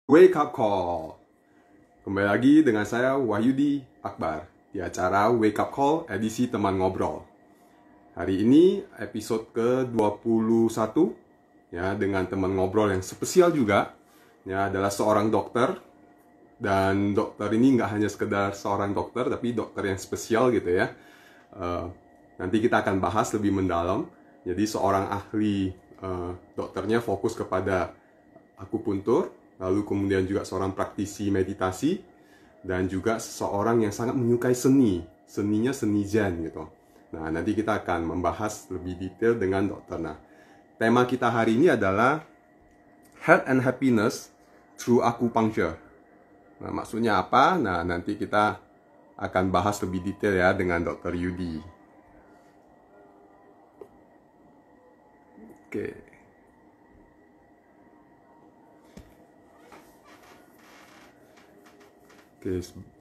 Wake Up Call. Kembali lagi dengan saya Wahyudi Akbar di acara Wake Up Call edisi teman ngobrol. Hari ini episode ke-21 ya, dengan teman ngobrol yang spesial juga. Ya, adalah seorang dokter, dan dokter ini nggak hanya sekedar seorang dokter, tapi dokter yang spesial gitu ya. Nanti kita akan bahas lebih mendalam. Jadi seorang ahli, dokternya fokus kepada akupuntur, lalu kemudian juga seorang praktisi meditasi, dan juga seseorang yang sangat menyukai seni. Seninya seni Zen gitu. Nah, nanti kita akan membahas lebih detail dengan dokter. Nah, tema kita hari ini adalah Health and Happiness through Acupuncture. Nah, maksudnya apa? Nah, nanti kita akan bahas lebih detail ya dengan Dr. Yudi. Oke. Oke.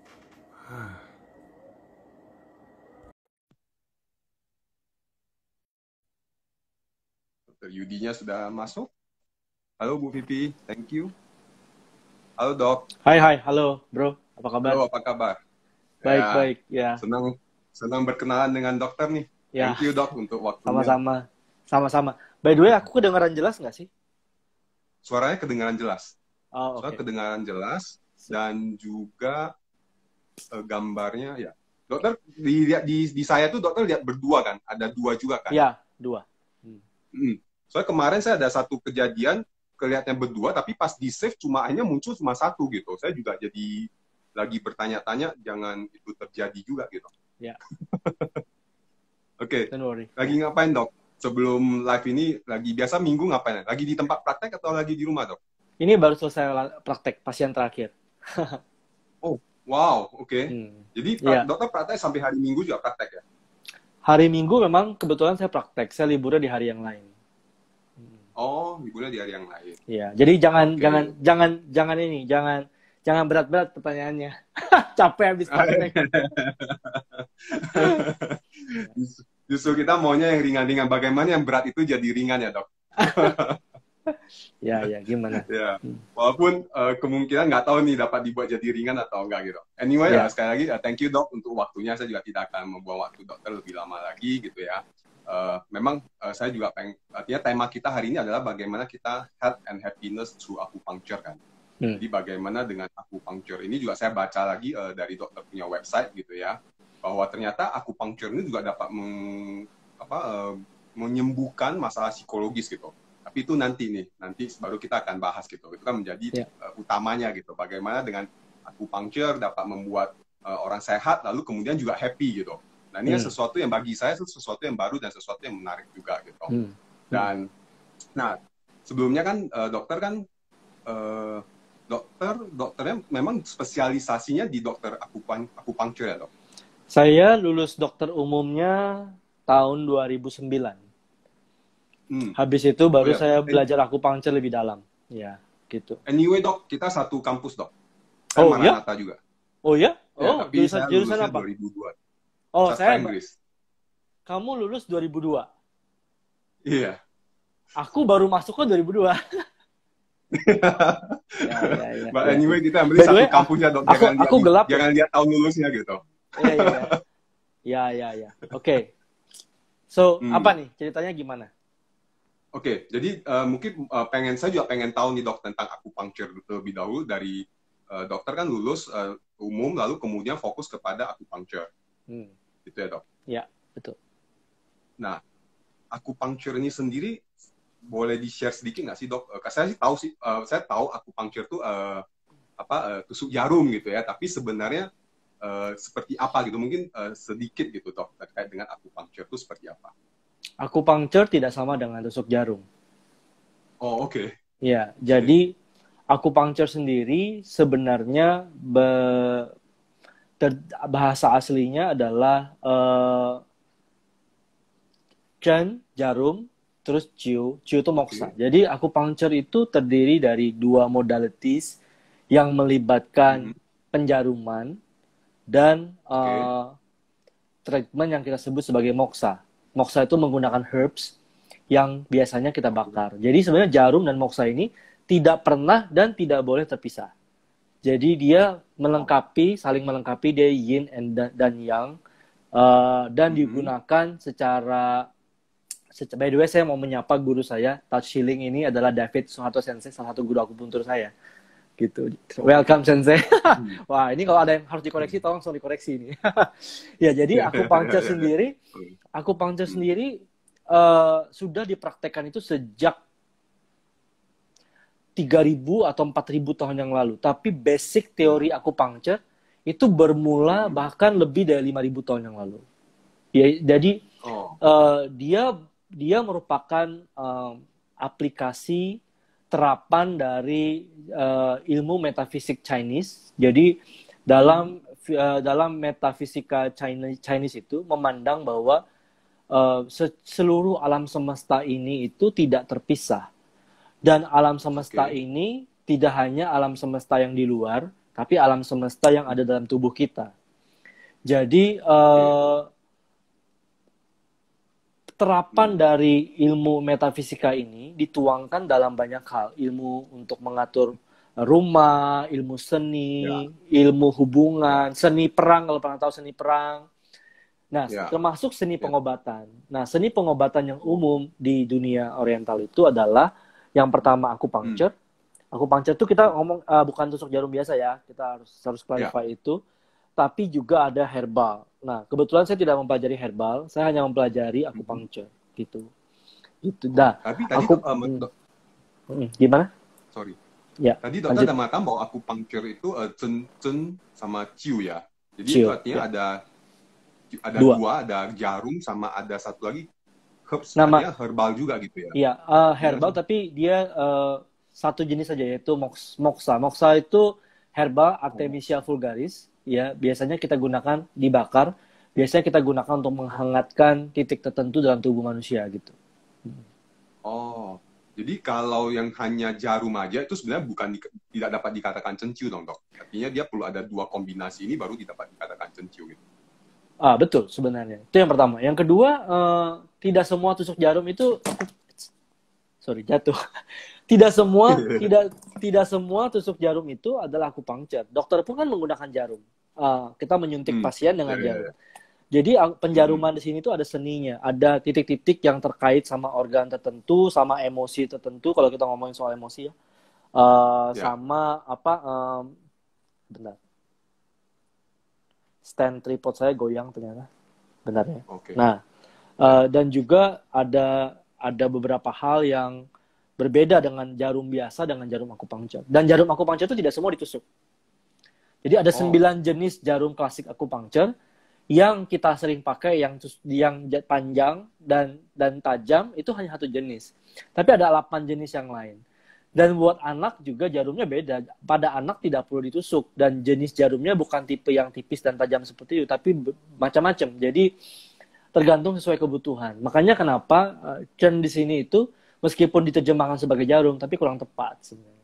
Dr. Yudinya sudah masuk. Halo Bu Vivi, thank you. Halo Dok. Hai, halo bro, apa kabar? Halo, apa kabar? Baik, ya. Senang berkenalan dengan dokter nih. Ya. Thank you Dok untuk waktunya. Sama-sama. By the way, aku kedengaran jelas nggak sih? Suaranya kedengaran jelas. Oh, oke. Kedengaran jelas, dan juga gambarnya ya. Dokter di saya tuh dokter lihat berdua kan? Ada dua juga kan? Ya, dua. Soalnya kemarin saya ada satu kejadian kelihatannya berdua, tapi pas di save hanya muncul cuma satu gitu. Saya juga jadi lagi bertanya-tanya, jangan itu terjadi juga gitu. Ya. Oke. Don't worry. Lagi ngapain Dok? Sebelum live ini lagi biasa minggu ngapain? Lagi di tempat praktek atau lagi di rumah Dok? Ini baru selesai praktek pasien terakhir. Oh, wow, oke. Jadi dokter praktek sampai hari Minggu juga praktek ya? Hari Minggu memang kebetulan saya praktek, saya liburnya di hari yang lain. Oh, liburnya di hari yang lain. Iya, jadi jangan berat-berat pertanyaannya. Capek habis praktek. Justru kita maunya yang ringan-ringan. Bagaimana yang berat itu jadi ringan ya Dok? Ya, gimana? Ya, walaupun kemungkinan nggak tahu nih dapat dibuat jadi ringan atau enggak gitu. Anyway, sekali lagi thank you Dok untuk waktunya. Saya juga tidak akan membuang waktu dokter lebih lama lagi gitu ya. Memang saya juga artinya tema kita hari ini adalah bagaimana kita health and happiness through acupuncture kan. Jadi bagaimana dengan acupuncture ini juga saya baca lagi dari dokter punya website gitu ya, bahwa ternyata acupuncture ini juga dapat menyembuhkan masalah psikologis gitu. Tapi itu nanti baru kita akan bahas gitu. Itu kan menjadi utamanya gitu. Bagaimana dengan acupuncture dapat membuat orang sehat lalu kemudian juga happy gitu. Nah, ini kan sesuatu yang bagi saya sesuatu yang baru dan sesuatu yang menarik juga gitu. Dan nah, sebelumnya kan dokternya memang spesialisasinya di dokter acupuncture ya, Dok? Saya lulus dokter umumnya tahun 2009. Habis itu baru saya belajar acupuncture lebih dalam. Ya, gitu. Anyway, Dok, kita satu kampus, Dok. Saya Maranatha juga. Oh ya? Oh, tapi jurusan apa? 2002. Oh, saya Inggris. Kamu lulus 2002? Iya. Aku baru masuknya 2002. Ya. But anyway, kita ambil satu kampusnya, Dok. Jangan lihat tahun lulusnya gitu. Iya. Oke. So, apa nih? Ceritanya gimana? Oke, jadi mungkin saya juga pengen tahu nih Dok tentang acupuncture lebih dahulu. Dari dokter kan lulus umum lalu kemudian fokus kepada acupuncture. Gitu ya Dok? Ya, betul. Nah, acupuncture ini sendiri boleh di-share sedikit nggak sih Dok? Saya tahu acupuncture itu tusuk jarum gitu ya, tapi sebenarnya seperti apa gitu? Mungkin sedikit gitu Dok terkait dengan acupuncture itu seperti apa? Acupuncture tidak sama dengan tusuk jarum. Oh, oke. Ya, jadi acupuncture sendiri sebenarnya bahasa aslinya adalah Chen, jarum, terus Ciu itu moksa. Jadi acupuncture itu terdiri dari dua modalities yang melibatkan penjaruman dan treatment yang kita sebut sebagai moksa. Moksa itu menggunakan herbs yang biasanya kita bakar. Jadi sebenarnya jarum dan moksa ini tidak pernah dan tidak boleh terpisah. Jadi dia melengkapi, saling melengkapi, dia yin dan yang, dan digunakan secara by the way, saya mau menyapa guru saya, touch healing ini adalah David Suharto Sensei, salah satu guru akupuntur saya. Gitu. Welcome Sensei. Wah, ini kalau ada yang harus dikoreksi, tolong dikoreksi ini. Ya, jadi akupunktur sendiri sudah dipraktekkan itu sejak 3.000 atau 4.000 tahun yang lalu. Tapi basic teori akupunktur itu bermula bahkan lebih dari 5.000 tahun yang lalu. Ya, jadi dia merupakan aplikasi terapan dari ilmu metafisik Chinese. Jadi dalam metafisika Chinese itu memandang bahwa seluruh alam semesta ini itu tidak terpisah. Dan alam semesta ini tidak hanya alam semesta yang di luar, tapi alam semesta yang ada dalam tubuh kita. Jadi terapan dari ilmu metafisika ini dituangkan dalam banyak hal. Ilmu untuk mengatur rumah, ilmu seni, ilmu hubungan, seni perang, kalau pernah tahu seni perang. Nah, termasuk seni pengobatan. Nah, seni pengobatan yang umum di dunia oriental itu adalah yang pertama akupunktur. Akupunktur itu kita ngomong bukan tusuk jarum biasa ya, kita harus clarify itu. Tapi juga ada herbal. Nah, kebetulan saya tidak mempelajari herbal, saya hanya mempelajari akupunktur gitu. Gitu. Nah, tapi tadi gimana? Sorry. Ya. Tadi dokter ada mengatakan bahwa akupunktur itu cen sama ciu ya. Jadi itu artinya ada dua, ada jarum sama ada satu lagi herbs, herbal juga gitu ya. Iya, herbal tapi dia satu jenis saja yaitu moxa. Moxa itu herbal Artemisia vulgaris. Ya, biasanya kita gunakan dibakar. Biasanya kita gunakan untuk menghangatkan titik tertentu dalam tubuh manusia gitu. Oh, jadi kalau yang hanya jarum aja itu sebenarnya tidak dapat dikatakan cenciu dong, dok. Artinya dia perlu ada dua kombinasi ini baru dapat dikatakan cenciu gitu. Betul sebenarnya. Itu yang pertama. Yang kedua, tidak semua tusuk jarum itu jatuh. Tidak semua tusuk jarum itu adalah akupunktur. Dokter pun kan menggunakan jarum. Kita menyuntik pasien dengan jarum. Jadi penjaruman di sini tuh ada seninya, ada titik-titik yang terkait sama organ tertentu, sama emosi tertentu. Kalau kita ngomongin soal emosi ya, sama benar. Stand tripod saya goyang ternyata, benar ya. Nah, dan juga ada beberapa hal yang berbeda dengan jarum biasa dengan jarum akupunktur. Dan jarum akupunktur itu tidak semua ditusuk. Jadi ada 9 jenis jarum klasik akupunktur yang kita sering pakai yang panjang dan tajam itu hanya satu jenis. Tapi ada 8 jenis yang lain. Dan buat anak juga jarumnya beda. Pada anak tidak perlu ditusuk dan jenis jarumnya bukan tipe yang tipis dan tajam seperti itu, tapi macam-macam. Jadi tergantung sesuai kebutuhan. Makanya kenapa Chen di sini itu meskipun diterjemahkan sebagai jarum tapi kurang tepat sebenarnya.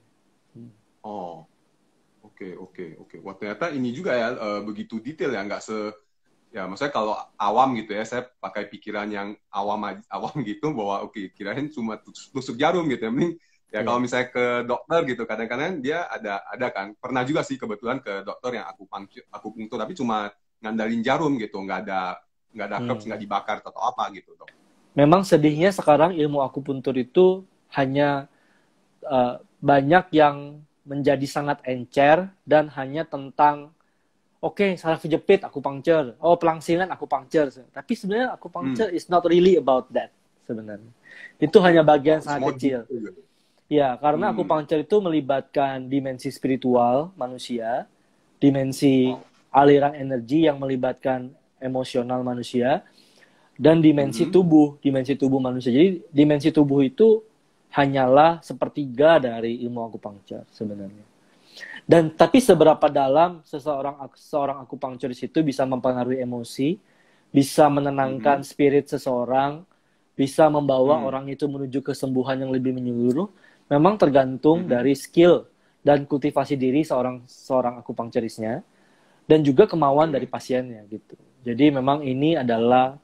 Oke. Wah, ternyata ini juga ya begitu detail ya, nggak ya maksudnya kalau awam gitu ya, saya pakai pikiran yang awam gitu bahwa kirain cuma tusuk jarum gitu ya. Mending ya kalau misalnya ke dokter gitu, kadang-kadang dia ada kan, pernah juga sih kebetulan ke dokter yang akupunktur tapi cuma ngandalin jarum gitu, nggak ada herbs, nggak dibakar atau apa gitu, dok. Memang sedihnya sekarang ilmu akupuntur itu hanya banyak yang menjadi sangat encer dan hanya tentang saraf kejepit akupunktur, pelangsingan akupunktur. Tapi sebenarnya akupunktur is not really about that sebenarnya. Itu hanya bagian sangat kecil. Ya, karena akupunktur itu melibatkan dimensi spiritual manusia, dimensi aliran energi yang melibatkan emosional manusia, dan dimensi tubuh manusia. Jadi dimensi tubuh itu hanyalah sepertiga dari ilmu akupunktur sebenarnya. Dan tapi seberapa dalam seorang akupunkturis itu bisa mempengaruhi emosi, bisa menenangkan spirit seseorang, bisa membawa orang itu menuju kesembuhan yang lebih menyeluruh, memang tergantung dari skill dan kultivasi diri seorang akupunkturisnya dan juga kemauan dari pasiennya gitu. Jadi memang ini adalah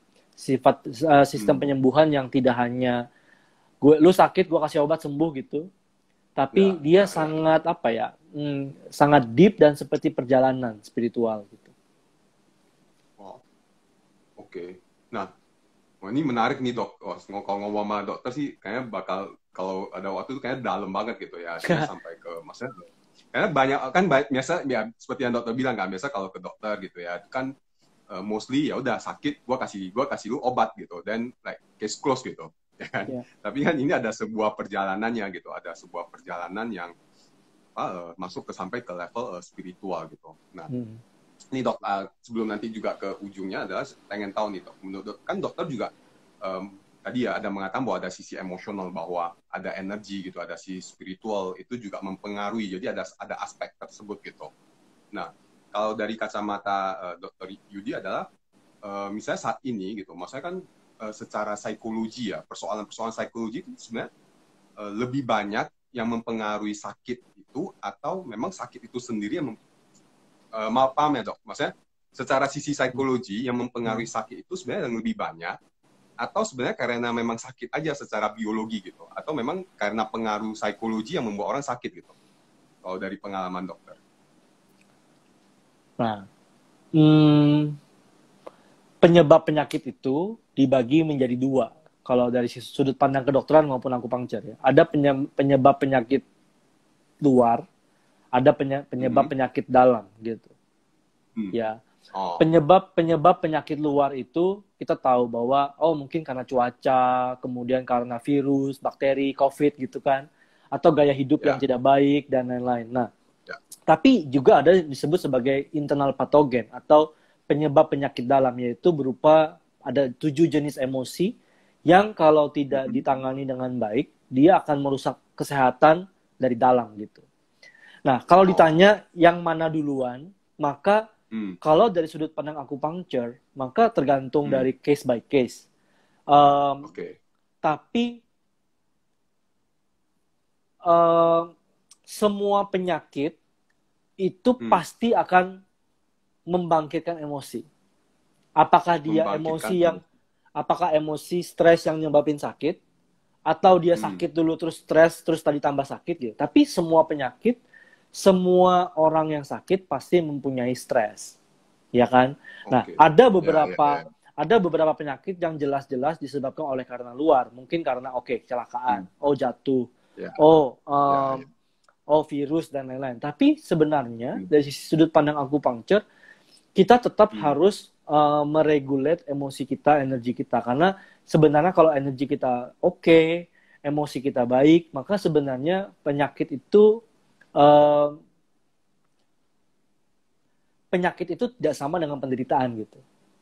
sistem penyembuhan yang tidak hanya lu sakit gue kasih obat sembuh gitu, tapi dia sangat apa ya, sangat deep dan seperti perjalanan spiritual gitu. Wow. Oke. Nah, ini menarik nih dok. Kalau ngomong sama dokter sih, kayaknya bakal kalau ada waktu itu kayaknya dalam banget gitu ya. Sampai ke maksudnya, karena banyak kan biasa ya seperti yang dokter bilang kan, biasa kalau ke dokter gitu ya kan mostly ya udah sakit, gua kasih lu obat gitu, dan like case close gitu, ya kan. Yeah. Tapi kan ini ada sebuah perjalanannya gitu, ada sebuah perjalanan yang masuk sampai ke level spiritual gitu. Nah, ini dok, sebelum nanti juga ke ujungnya adalah pengen tahu nih dok, menurut kan dokter juga tadi ya ada mengatakan bahwa ada sisi emosional, bahwa ada energi gitu, ada sisi spiritual itu juga mempengaruhi. Jadi ada aspek tersebut gitu. Nah, kalau dari kacamata Dr. Yudi adalah misalnya saat ini gitu, maksudnya kan secara psikologi ya, persoalan-persoalan psikologi itu sebenarnya lebih banyak yang mempengaruhi sakit itu, atau memang sakit itu sendiri yang paham ya dok? Maksudnya secara sisi psikologi yang mempengaruhi sakit itu sebenarnya yang lebih banyak, atau sebenarnya karena memang sakit aja secara biologi gitu, atau memang karena pengaruh psikologi yang membuat orang sakit gitu, kalau dari pengalaman dokter? Nah, penyebab penyakit itu dibagi menjadi dua. Kalau dari sudut pandang kedokteran maupun akupunktur ya. Ada penyebab penyakit luar, ada penyebab penyakit dalam gitu. Ya. Penyebab penyakit luar itu kita tahu bahwa mungkin karena cuaca, kemudian karena virus, bakteri, COVID gitu kan, atau gaya hidup yang tidak baik dan lain-lain. Nah, tapi juga ada disebut sebagai internal patogen atau penyebab penyakit dalam, yaitu berupa ada 7 jenis emosi yang kalau tidak ditangani dengan baik, dia akan merusak kesehatan dari dalam gitu. Nah, kalau ditanya yang mana duluan, maka kalau dari sudut pandang akupunktur, maka tergantung dari case by case. Tapi semua penyakit itu pasti akan membangkitkan emosi. Apakah dia apakah emosi stres yang nyebabin sakit, atau dia sakit dulu terus stres terus tadi tambah sakit gitu. Tapi semua penyakit, semua orang yang sakit pasti mempunyai stres, ya kan? Nah, ada beberapa penyakit yang jelas-jelas disebabkan oleh karena luar, mungkin karena kecelakaan, jatuh, virus dan lain-lain. Tapi sebenarnya dari sudut pandang akupunktur, kita tetap harus meregulate emosi kita, energi kita, karena sebenarnya kalau energi kita emosi kita baik, maka sebenarnya penyakit itu tidak sama dengan penderitaan gitu.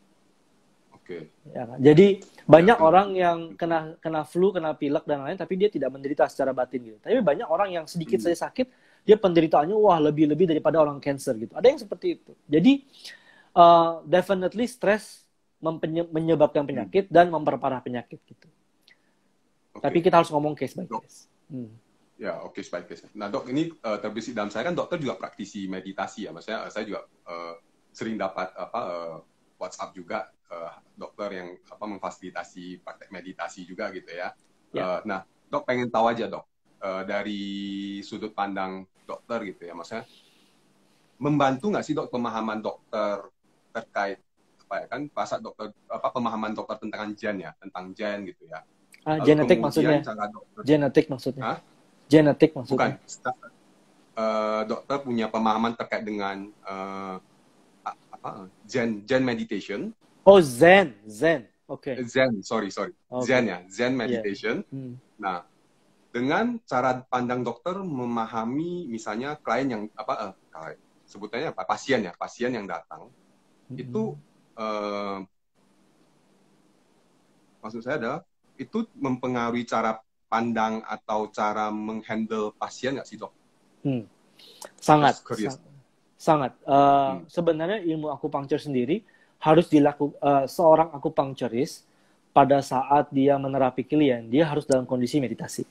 Ya kan? Jadi banyak orang yang kena flu, kena pilek dan lain, tapi dia tidak menderita secara batin gitu. Tapi banyak orang yang sedikit saja sakit, dia penderitaannya lebih daripada orang cancer gitu. Ada yang seperti itu. Jadi definitely stress menyebabkan penyakit dan memperparah penyakit gitu. Tapi kita harus ngomong case by case. Ya, case by case. Nah dok, ini terbesit dalam saya kan dokter juga praktisi meditasi ya, maksudnya saya juga sering dapat WhatsApp juga dokter yang memfasilitasi praktek meditasi juga gitu ya. Nah dok, pengen tahu aja dok, dari sudut pandang dokter gitu ya, maksudnya membantu nggak sih dok pemahaman dokter terkait kan pasal dokter pemahaman dokter tentang gen gitu ya. Genetik maksudnya. Genetik maksudnya. Genetik maksudnya. Bukan. Dokter punya pemahaman terkait dengan Zen meditation. Zen. Oke. Zen, sorry. Zen ya, Zen meditation. Nah, dengan cara pandang dokter memahami misalnya klien yang sebutannya pasien yang datang itu maksud saya adalah itu mempengaruhi cara pandang atau cara menghandle pasien nggak sih dok? Sangat. Sebenarnya ilmu akupunktur sendiri harus dilakukan seorang akupunkturis pada saat dia menerapi klien, dia harus dalam kondisi meditasi.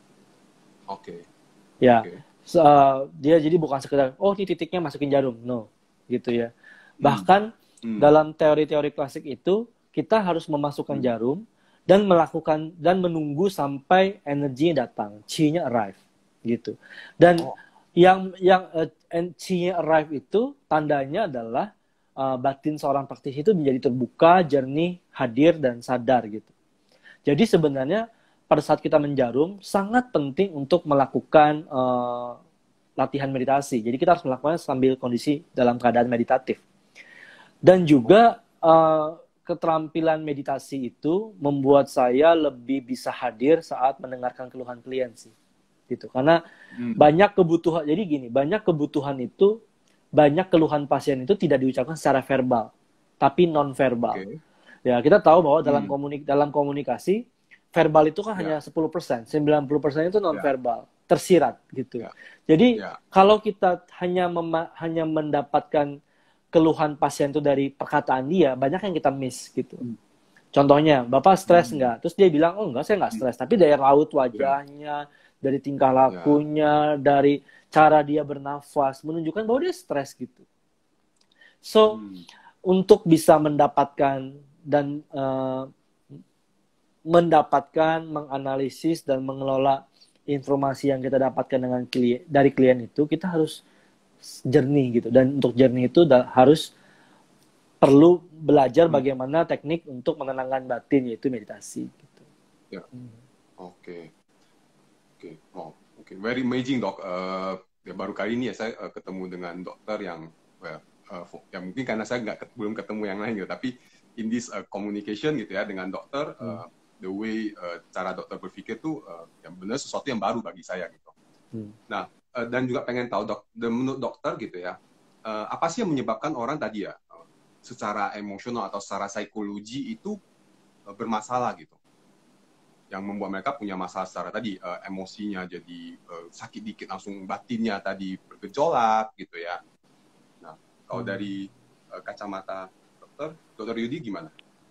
Dia jadi bukan sekedar ini titiknya masukin jarum, gitu ya. Bahkan dalam teori-teori klasik itu kita harus memasukkan jarum dan menunggu sampai energinya datang, chi-nya arrive. gitu. Dan Oh, yang NC-nya arrive itu tandanya adalah batin seorang praktisi itu menjadi terbuka, jernih, hadir dan sadar gitu. Jadi sebenarnya pada saat kita menjarum sangat penting untuk melakukan latihan meditasi. Jadi kita harus melakukannya sambil kondisi dalam keadaan meditatif. Dan juga keterampilan meditasi itu membuat saya lebih bisa hadir saat mendengarkan keluhan klien sih. Gitu. Karena banyak kebutuhan, jadi gini, banyak kebutuhan itu, banyak keluhan pasien itu tidak diucapkan secara verbal, tapi non-verbal. oke. Ya, kita tahu bahwa Hmm, dalam komunikasi, verbal itu kan hanya ya, 10%, 90% itu ya, non-verbal, tersirat gitu. ya, Jadi, ya. kalau kita hanya mendapatkan keluhan pasien itu dari perkataan dia, banyak yang kita miss gitu. Hmm, Contohnya, Bapak stres hmm, nggak? Terus dia bilang, oh enggak, saya nggak hmm, stres. Tapi dari raut ya, wajahnya, dari tingkah ya. lakunya, dari cara dia bernafas, menunjukkan bahwa dia stres gitu. So, Hmm, untuk bisa mendapatkan dan menganalisis dan mengelola informasi yang kita dapatkan dari klien itu, kita harus jernih gitu. Dan untuk jernih itu harus perlu belajar hmm, bagaimana teknik untuk menenangkan batin, yaitu meditasi gitu. ya. Oke, oke. Oh, oke. Very amazing, Dok. Ya, baru kali ini ya saya ketemu dengan dokter yang, well, ya mungkin karena saya belum ketemu yang lain gitu, tapi in this communication gitu ya dengan dokter, the way cara dokter berpikir tuh yang benar sesuatu yang baru bagi saya gitu. Nah, dan juga pengen tahu menurut dokter gitu ya, apa sih yang menyebabkan orang tadi ya secara emosional atau secara psikologi itu bermasalah gitu, yang membuat mereka punya masalah secara tadi emosinya jadi sakit dikit langsung batinnya tadi bergejolak gitu ya. Nah, kalau dari kacamata dokter Yudi gimana?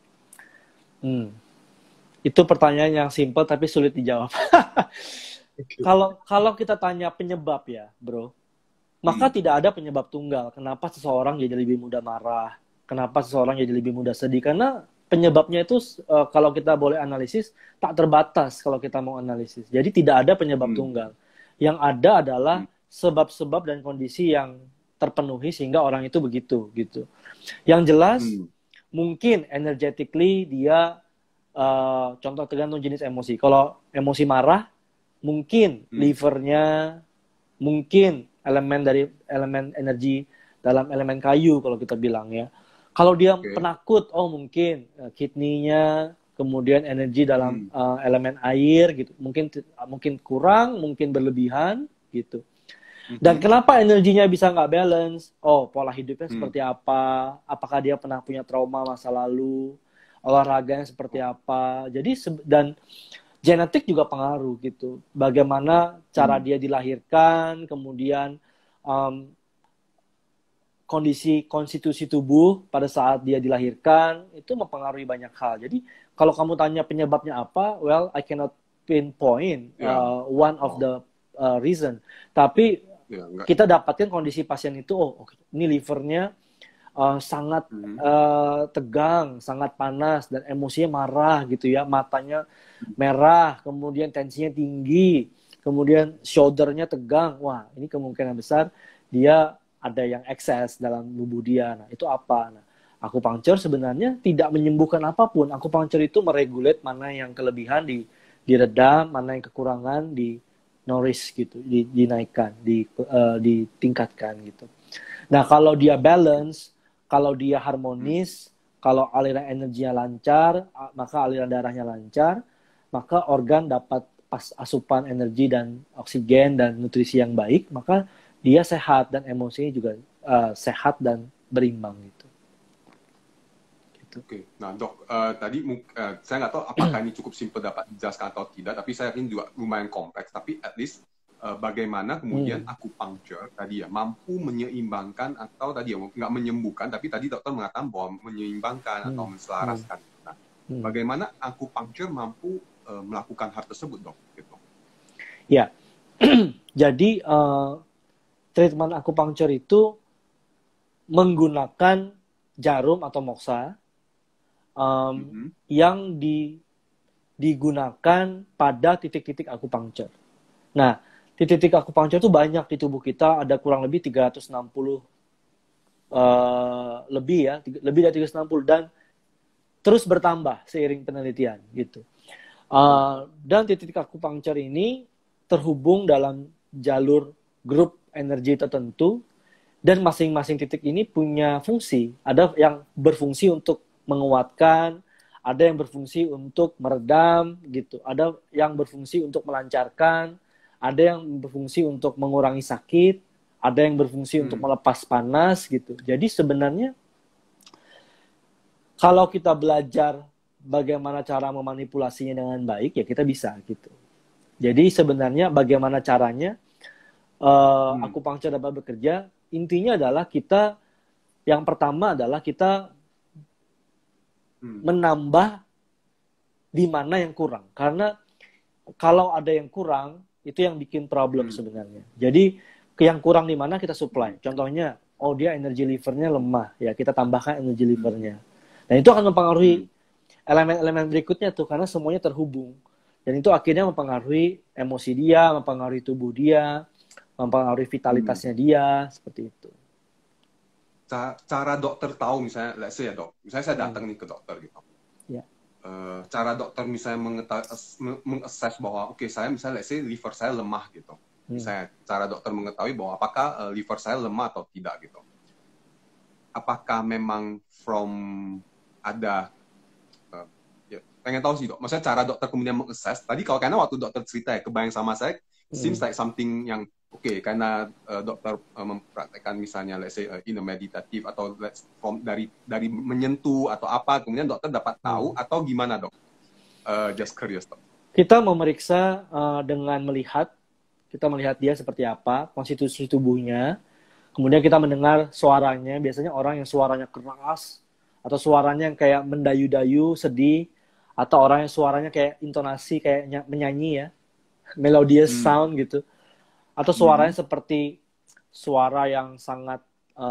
Itu pertanyaan yang simpel tapi sulit dijawab. Okay. Kalau kita tanya penyebab ya, bro, maka tidak ada penyebab tunggal. Kenapa seseorang jadi lebih mudah marah? Kenapa seseorang jadi lebih mudah sedih? Karena penyebabnya itu kalau kita boleh analisis tak terbatas kalau kita mau analisis. Jadi tidak ada penyebab tunggal. Yang ada adalah sebab-sebab dan kondisi yang terpenuhi sehingga orang itu begitu gitu. Yang jelas mungkin energetically dia contoh tergantung jenis emosi. Kalau emosi marah, mungkin livernya, mungkin elemen energi dalam elemen kayu kalau kita bilang ya. Kalau dia penakut, oh mungkin kidney-nya, kemudian energi dalam elemen air gitu. Mungkin kurang, mungkin berlebihan gitu. Dan kenapa energinya bisa nggak balance? Oh, pola hidupnya seperti apa? Apakah dia pernah punya trauma masa lalu? Olahraganya seperti apa? Jadi dan genetik juga pengaruh gitu. Bagaimana cara dia dilahirkan, kemudian kondisi konstitusi tubuh pada saat dia dilahirkan itu mempengaruhi banyak hal. Jadi kalau kamu tanya penyebabnya apa, well I cannot pinpoint one of the reason. Tapi kita dapatkan kondisi pasien itu, oh ini livernya sangat tegang, sangat panas dan emosinya marah gitu ya, matanya merah, kemudian tensinya tinggi, kemudian shouldernya tegang. Wah, ini kemungkinan besar dia ada yang ekses dalam tubuh dia. Nah, itu apa? Nah, akupunktur sebenarnya tidak menyembuhkan apapun. Akupunktur itu meregulate mana yang kelebihan diredam, mana yang kekurangan nourish gitu, dinaikkan, ditingkatkan gitu. Nah, kalau dia balance, kalau dia harmonis, kalau aliran energinya lancar, maka aliran darahnya lancar, maka organ dapat asupan energi dan oksigen dan nutrisi yang baik, maka dia sehat dan emosinya juga sehat dan berimbang gitu. Oke, nah dok, tadi saya nggak tahu apakah ini cukup simpel dapat dijelaskan atau tidak, tapi saya yakin juga lumayan kompleks, tapi at least bagaimana kemudian akupunktur tadi ya mampu menyeimbangkan atau tadi ya nggak menyembuhkan, tapi tadi dokter mengatakan bahwa menyeimbangkan atau menselaraskan. Nah, bagaimana akupunktur mampu melakukan hal tersebut dok? Gitu. Ya, jadi treatment akupunktur itu menggunakan jarum atau moksa yang digunakan pada titik-titik akupunktur. Nah, di titik akupunktur itu banyak di tubuh kita, ada kurang lebih 360 lebih ya, lebih dari 360 dan terus bertambah seiring penelitian gitu. Dan titik akupunktur ini terhubung dalam jalur grup energi tertentu dan masing-masing titik ini punya fungsi. Ada yang berfungsi untuk menguatkan, ada yang berfungsi untuk meredam gitu, ada yang berfungsi untuk melancarkan, ada yang berfungsi untuk mengurangi sakit, ada yang berfungsi untuk melepas panas gitu. Jadi sebenarnya kalau kita belajar bagaimana cara memanipulasinya dengan baik, ya kita bisa gitu. Jadi sebenarnya bagaimana caranya akupunktur dapat bekerja, intinya adalah kita, yang pertama adalah kita menambah di mana yang kurang. Karena kalau ada yang kurang, itu yang bikin problem sebenarnya. Jadi yang kurang di mana kita supply. Contohnya, oh dia energi livernya lemah, ya kita tambahkan energi livernya. Dan itu akan mempengaruhi elemen-elemen berikutnya tuh, karena semuanya terhubung. Dan itu akhirnya mempengaruhi emosi dia, mempengaruhi tubuh dia, mempengaruhi vitalitasnya dia, seperti itu. Cara dokter tahu misalnya, let's say ya dok, misalnya saya datang nih ke dokter gitu. Ya. Cara dokter misalnya mengassess bahwa oke, saya misalnya let's say liver saya lemah gitu. Misalnya cara dokter mengetahui bahwa apakah liver saya lemah atau tidak gitu. Apakah memang from ada ya, pengen tahu sih dok. Maksudnya cara dokter kemudian mengassess. Tadi kalau karena waktu dokter cerita ya, kebayang sama saya seems like something yang oke, karena dokter mempraktekkan misalnya let's say in a meditative atau dari menyentuh atau apa, kemudian dokter dapat tahu atau gimana dok? Just curious dok. Kita memeriksa dengan melihat dia seperti apa, konstitusi tubuhnya, kemudian kita mendengar suaranya, biasanya orang yang suaranya keras, atau suaranya yang kayak mendayu-dayu, sedih, atau orang yang suaranya kayak intonasi, kayak menyanyi ya, melodious sound gitu. Atau suaranya seperti suara yang sangat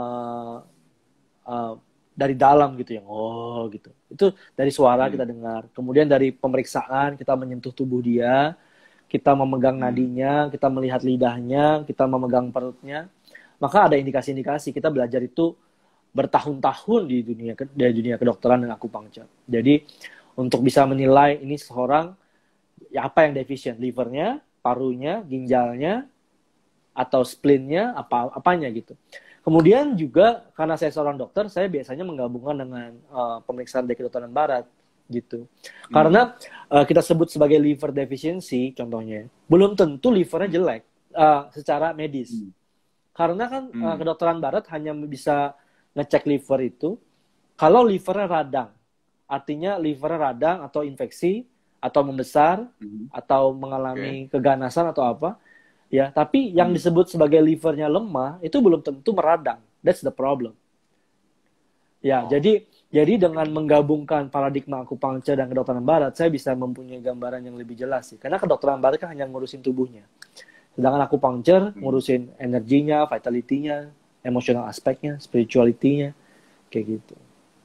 dari dalam gitu, yang oh gitu. Itu dari suara kita dengar. Kemudian dari pemeriksaan kita menyentuh tubuh dia, kita memegang nadinya, kita melihat lidahnya, kita memegang perutnya. Maka ada indikasi-indikasi. Kita belajar itu bertahun-tahun di dunia kedokteran dan akupunktur. Jadi untuk bisa menilai ini seseorang ya apa yang deficient, livernya, parunya, ginjalnya, atau splinnya, apanya gitu. Kemudian juga karena saya seorang dokter, saya biasanya menggabungkan dengan pemeriksaan dari kedokteran barat gitu. Karena kita sebut sebagai liver deficiency contohnya, belum tentu livernya jelek secara medis. Karena kan kedokteran barat hanya bisa ngecek liver itu kalau livernya radang. Artinya livernya radang atau infeksi atau membesar atau mengalami keganasan atau apa. Ya, tapi yang disebut sebagai livernya lemah itu belum tentu meradang. That's the problem. Ya, jadi dengan menggabungkan paradigma akupunktur dan kedokteran barat, saya bisa mempunyai gambaran yang lebih jelas sih. Karena kedokteran barat kan hanya ngurusin tubuhnya. Sedangkan akupunktur ngurusin energinya, vitality-nya, emosional aspeknya, spirituality-nya, kayak gitu.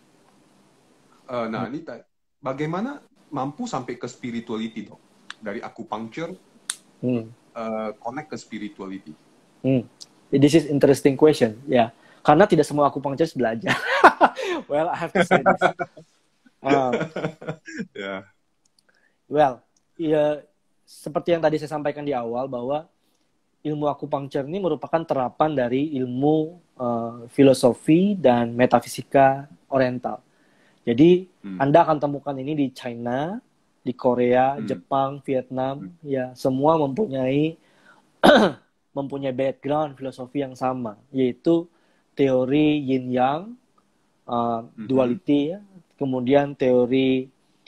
Nah, ini bagaimana mampu sampai ke spirituality dok? Dari akupunktur connect ke spirituality. This is interesting question, ya. Karena tidak semua akupunktur belajar. Well, I have to say this. Well, ya seperti yang tadi saya sampaikan di awal bahwa ilmu akupunktur ini merupakan terapan dari ilmu filosofi dan metafisika oriental. Jadi Anda akan temukan ini di China, di Korea, Jepang, Vietnam, ya semua mempunyai background filosofi yang sama, yaitu teori yin yang, duality, ya. Kemudian teori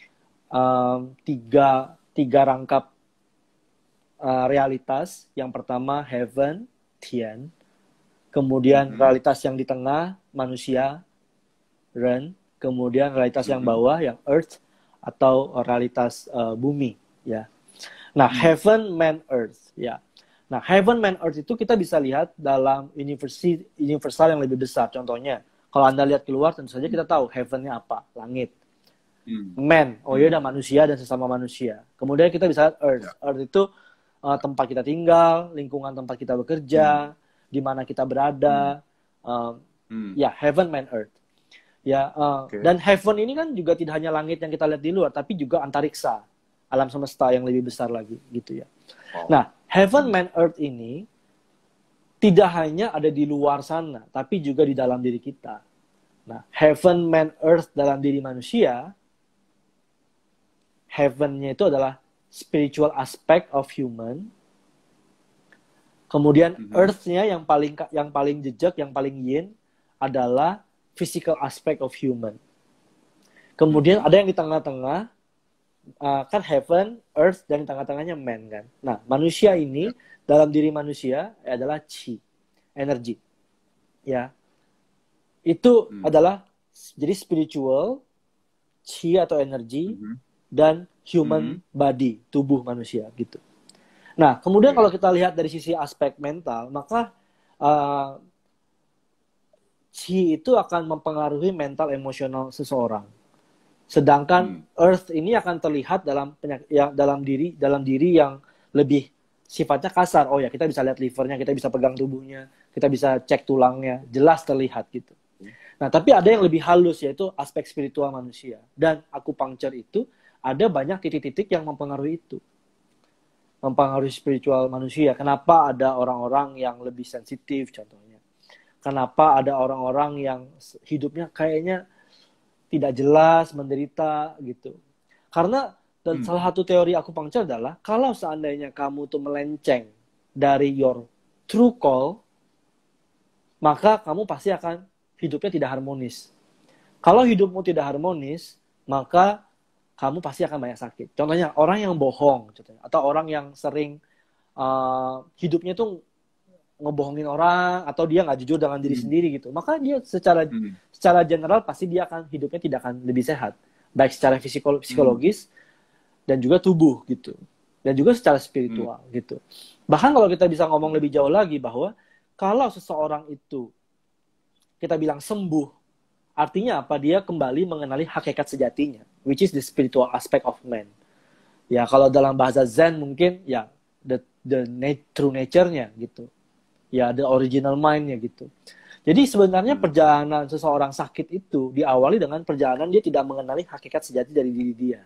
tiga rangkap realitas. Yang pertama heaven, Tian. Kemudian realitas yang di tengah manusia, Ren. Kemudian realitas yang bawah yang earth atau realitas bumi, ya. Nah, heaven, man, earth, ya. Nah, heaven, man, earth itu kita bisa lihat dalam universal yang lebih besar. Contohnya, kalau Anda lihat keluar, tentu saja kita tahu heaven-nya apa, langit. Man, oh ya udah manusia dan sesama manusia. Kemudian kita bisa lihat earth. Earth itu tempat kita tinggal, lingkungan tempat kita bekerja, di mana kita berada, ya heaven and earth. Ya, dan heaven ini kan juga tidak hanya langit yang kita lihat di luar, tapi juga antariksa, alam semesta yang lebih besar lagi, gitu ya. Nah, heaven and earth ini tidak hanya ada di luar sana, tapi juga di dalam diri kita. Nah, heaven and earth dalam diri manusia, heaven-nya itu adalah spiritual aspect of human. Kemudian earth-nya yang paling jejak, yang paling yin adalah physical aspect of human. Kemudian ada yang di tengah-tengah, kan heaven, earth, dan di tengah-tengahnya man kan. Nah, manusia ini dalam diri manusia adalah chi, energi. Ya. Itu adalah jadi spiritual, chi atau energi, dan human body, tubuh manusia gitu. Nah, kemudian kalau kita lihat dari sisi aspek mental, maka chi itu akan mempengaruhi mental emosional seseorang. Sedangkan earth ini akan terlihat dalam diri yang lebih sifatnya kasar. Oh ya, kita bisa lihat livernya, kita bisa pegang tubuhnya, kita bisa cek tulangnya, jelas terlihat gitu. Nah, tapi ada yang lebih halus, yaitu aspek spiritual manusia. Dan akupunktur itu ada banyak titik-titik yang mempengaruhi itu. Mempengaruhi spiritual manusia. Kenapa ada orang-orang yang lebih sensitif, contohnya. Kenapa ada orang-orang yang hidupnya kayaknya tidak jelas, menderita, gitu. Karena salah satu teori akupunktur adalah, kalau seandainya kamu tuh melenceng dari your true call, maka kamu pasti akan hidupnya tidak harmonis. Kalau hidupmu tidak harmonis, maka kamu pasti akan banyak sakit. Contohnya, orang yang bohong, contohnya, atau orang yang sering hidupnya tuh ngebohongin orang, atau dia nggak jujur dengan diri sendiri gitu. Maka dia secara general pasti dia akan hidupnya tidak akan lebih sehat, baik secara psikologis dan juga tubuh gitu, dan juga secara spiritual gitu. Bahkan kalau kita bisa ngomong lebih jauh lagi bahwa kalau seseorang itu kita bilang sembuh, artinya apa? Dia kembali mengenali hakikat sejatinya, which is the spiritual aspect of man. Ya, kalau dalam bahasa Zen mungkin ya the true nature-nya gitu. Ya, the original mind-nya gitu. Jadi sebenarnya perjalanan seseorang sakit itu diawali dengan perjalanan dia tidak mengenali hakikat sejati dari diri dia.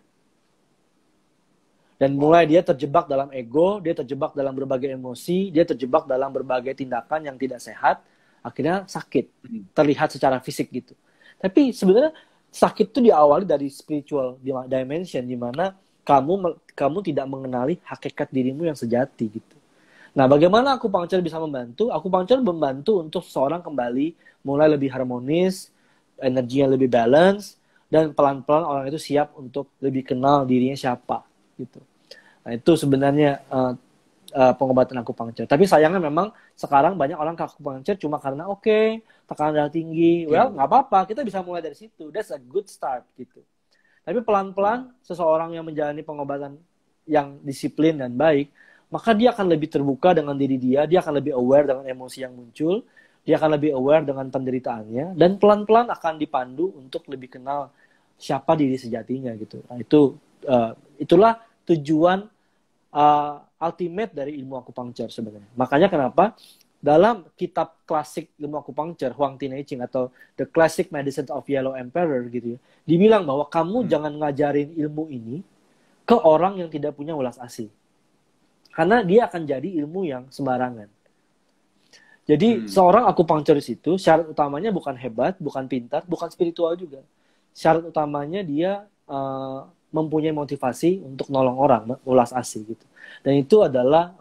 Dan mulai dia terjebak dalam ego, dia terjebak dalam berbagai emosi, dia terjebak dalam berbagai tindakan yang tidak sehat, akhirnya sakit, terlihat secara fisik gitu. Tapi sebenarnya sakit itu diawali dari spiritual dimension, di mana kamu tidak mengenali hakikat dirimu yang sejati gitu. Nah, bagaimana akupunktur bisa membantu? Akupunktur membantu untuk seseorang kembali mulai lebih harmonis, energinya lebih balance, dan pelan-pelan orang itu siap untuk lebih kenal dirinya siapa gitu. Nah, itu sebenarnya pengobatan akupunktur. Tapi sayangnya memang sekarang banyak orang ke akupunktur cuma karena tekanan darah tinggi. Well, nggak apa-apa, kita bisa mulai dari situ. That's a good start gitu. Tapi pelan-pelan seseorang yang menjalani pengobatan yang disiplin dan baik, maka dia akan lebih terbuka dengan diri dia akan lebih aware dengan emosi yang muncul, dia akan lebih aware dengan penderitaannya, dan pelan-pelan akan dipandu untuk lebih kenal siapa diri sejatinya gitu. Nah, itulah tujuan ultimate dari ilmu akupunktur sebenarnya. Makanya kenapa dalam kitab klasik ilmu akupunktur Huang Ti Nei Ching atau The Classic Medicine of Yellow Emperor gitu ya, dibilang bahwa kamu jangan ngajarin ilmu ini ke orang yang tidak punya welas asih. Karena dia akan jadi ilmu yang sembarangan. Jadi seorang akupunkturis itu syarat utamanya bukan hebat, bukan pintar, bukan spiritual juga. Syarat utamanya dia mempunyai motivasi untuk nolong orang, ulas asih gitu. Dan itu adalah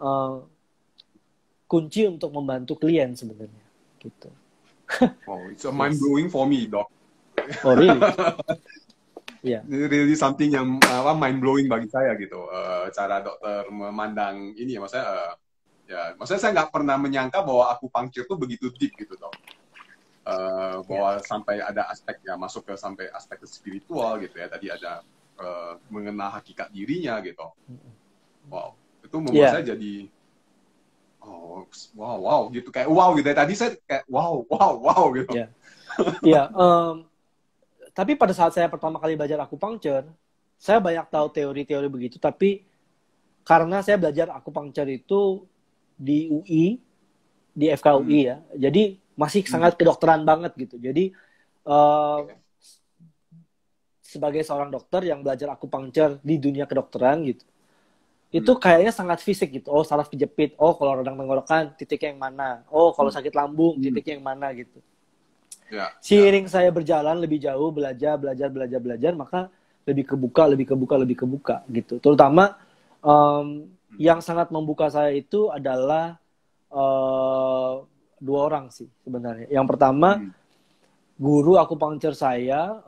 kunci untuk membantu klien sebenarnya gitu. Oh, it's a mind blowing for me, Doc. Oh, really? Yeah. Really something yang mind blowing bagi saya gitu. Cara dokter memandang ini ya, maksudnya saya nggak pernah menyangka bahwa akupunktur itu begitu deep gitu, Dok. Bahwa sampai ada aspeknya, masuk ke sampai aspek spiritual gitu ya. Tadi ada mengenal hakikat dirinya gitu. Wow, itu membuat saya jadi wow gitu, kayak wow gitu. Tadi saya kayak wow gitu. Iya. Tapi pada saat saya pertama kali belajar akupunktur, saya banyak tahu teori-teori begitu, tapi karena saya belajar akupunktur itu di UI, di FKUI ya. Jadi masih sangat kedokteran banget gitu. Jadi sebagai seorang dokter yang belajar akupunktur di dunia kedokteran gitu, itu kayaknya sangat fisik gitu. Oh, saraf kejepit. Oh, kalau radang tenggorokan titiknya yang mana. Oh, kalau sakit lambung titiknya yang mana gitu. Seiring saya berjalan lebih jauh, belajar, maka lebih kebuka gitu. Terutama yang sangat membuka saya itu adalah dua orang sih sebenarnya. Yang pertama, guru akupunktur saya,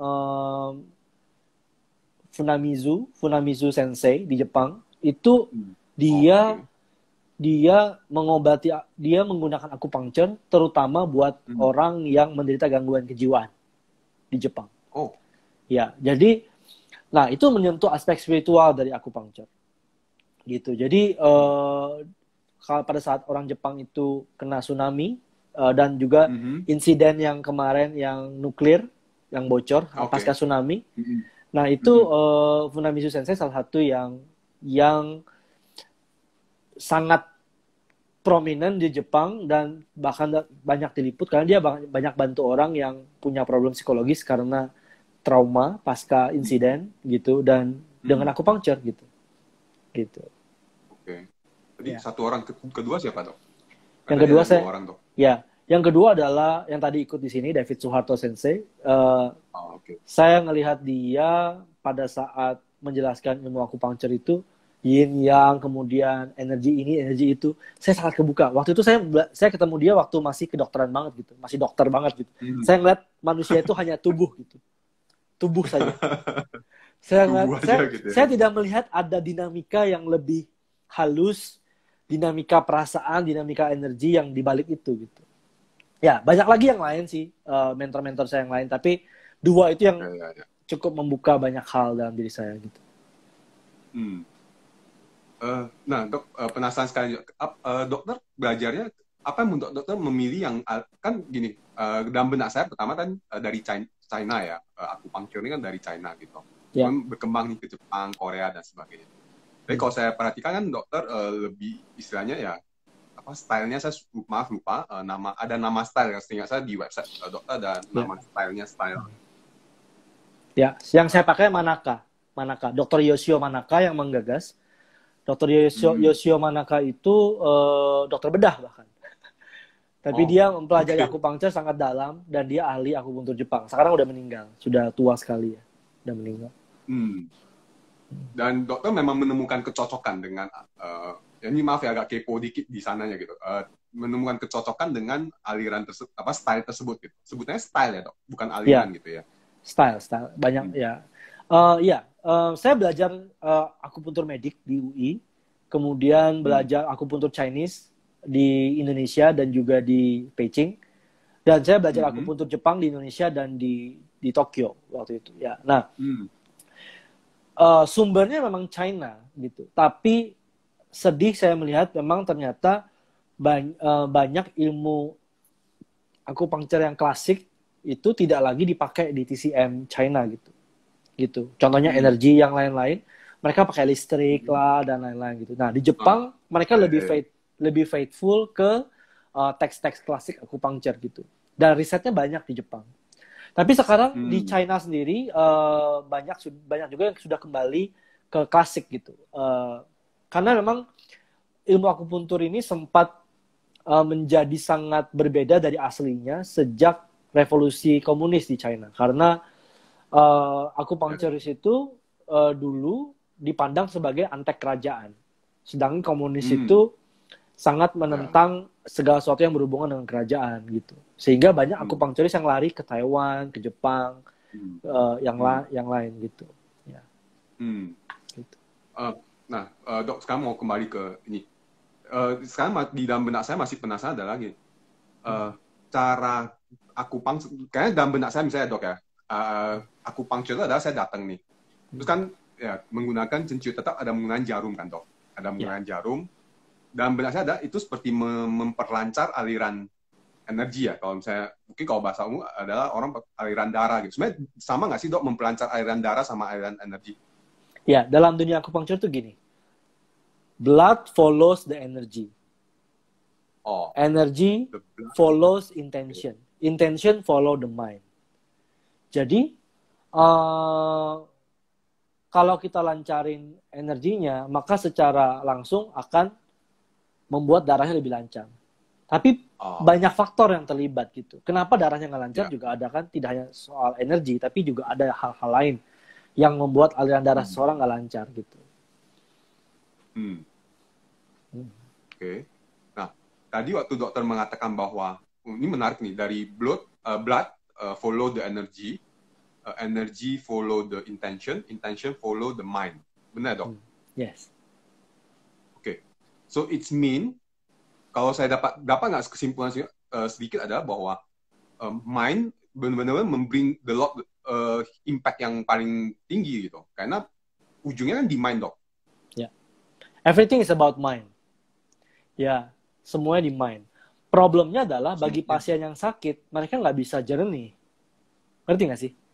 Funamizu Sensei di Jepang, itu dia mengobati, dia menggunakan akupunktur terutama buat orang yang menderita gangguan kejiwaan di Jepang. Oh. Ya, jadi nah itu menyentuh aspek spiritual dari akupunktur. Gitu. Jadi pada saat orang Jepang itu kena tsunami dan juga insiden yang kemarin yang nuklir yang bocor pasca tsunami. Nah, itu Funamizu Sensei salah satu yang sangat prominent di Jepang dan bahkan banyak diliput karena dia banyak bantu orang yang punya problem psikologis karena trauma pasca insiden gitu, dan dengan akupunktur gitu. Oke. Jadi satu orang kedua siapa, Dok? Yang kedua saya orang, Dok. Ya, yang kedua adalah yang tadi ikut di sini, David Suharto Sensei. Saya ngelihat dia pada saat menjelaskan ilmu akupunktur itu yin yang, kemudian energi ini, energi itu, saya sangat kebuka. Waktu itu saya ketemu dia waktu masih kedokteran banget gitu, masih dokter banget gitu. Saya ngeliat manusia itu hanya tubuh gitu, tubuh saja. Saya tidak melihat ada dinamika yang lebih halus, dinamika perasaan, dinamika energi yang dibalik itu gitu. Ya, banyak lagi yang lain sih, mentor-mentor saya yang lain, tapi dua itu yang cukup membuka banyak hal dalam diri saya gitu. Nah, Dok, penasaran sekali, dokter belajarnya apa yang membuat dokter memilih yang kan gini, dalam benak saya pertama kan dari China ya, akupunktur ini kan dari China gitu, berkembang nih ke Jepang, Korea dan sebagainya. Tapi kalau saya perhatikan kan dokter lebih istilahnya ya apa stylenya, saya lupa ada nama style yang seingat saya di website dokter ada nama stylenya ya, yang saya pakai Manaka, Dr. Yoshio Manaka yang menggagas. Dr. Yoshio Manaka itu dokter bedah bahkan, tapi dia mempelajari akupunktur sangat dalam dan dia ahli akupunktur Jepang. Sekarang udah meninggal, sudah tua sekali ya, udah meninggal. Dan dokter memang menemukan kecocokan dengan ini maaf ya agak kepo dikit di sananya gitu, menemukan kecocokan dengan aliran tersebut, apa style tersebut gitu. Sebutnya style ya, Dok, bukan aliran gitu ya. Style banyak ya. Saya belajar akupuntur medik di UI, kemudian belajar akupuntur Chinese di Indonesia dan juga di Beijing, dan saya belajar akupuntur Jepang di Indonesia dan di Tokyo waktu itu ya. Nah, sumbernya memang China gitu, tapi sedih saya melihat memang ternyata banyak ilmu akupunktur yang klasik itu tidak lagi dipakai di TCM China gitu. Contohnya energi yang lain-lain, mereka pakai listrik lah dan lain-lain gitu. Nah, di Jepang mereka lebih faithful ke teks-teks klasik akupunktur gitu. Dan risetnya banyak di Jepang. Tapi sekarang di China sendiri banyak juga yang sudah kembali ke klasik gitu. Karena memang ilmu akupuntur ini sempat menjadi sangat berbeda dari aslinya sejak revolusi komunis di China. Karena akupunkturis itu dulu dipandang sebagai antek kerajaan. Sedangkan komunis itu sangat menentang segala sesuatu yang berhubungan dengan kerajaan gitu. Sehingga banyak akupunkturis yang lari ke Taiwan, ke Jepang, yang lain gitu. Ya. Gitu. Nah, Dok, sekarang mau kembali ke ini. Sekarang di dalam benak saya masih penasaran ada lagi. Cara akupunktur, kayaknya dalam benak saya misalnya, Dok ya, akupunktur itu adalah saya datang nih. Terus kan ya menggunakan cencut, tetap ada menggunakan jarum kan, Dok. Ada menggunakan jarum. Dalam benak saya ada itu seperti memperlancar aliran energi ya. Kalau misalnya mungkin kalau bahasa umum adalah orang aliran darah gitu. Sebenarnya sama nggak sih, Dok, memperlancar aliran darah sama aliran energi? Ya, dalam dunia akupunktur tuh gini. Blood follows the energy. Oh, Energy the blood. follows intention. Intention follow the mind. Jadi, kalau kita lancarin energinya, maka secara langsung akan membuat darahnya lebih lancar. Tapi banyak faktor yang terlibat gitu. Kenapa darahnya nggak lancar juga ada kan, tidak hanya soal energi, tapi juga ada hal-hal lain yang membuat aliran darah seseorang nggak lancar gitu. Oke. Nah, tadi waktu dokter mengatakan bahwa ini menarik nih, dari blood follow the energy, energy follow the intention, intention follow the mind. Benar dok? Yes. Oke. So it's mean, kalau saya dapat nggak kesimpulan sedikit adalah bahwa mind benar-benar membring the lot impact yang paling tinggi gitu, karena ujungnya kan di mind dok. Ya, yeah. Everything is about mind. Ya, semuanya di mind. Problemnya adalah bagi pasien yang sakit, mereka nggak bisa jernih. Ngerti nggak sih?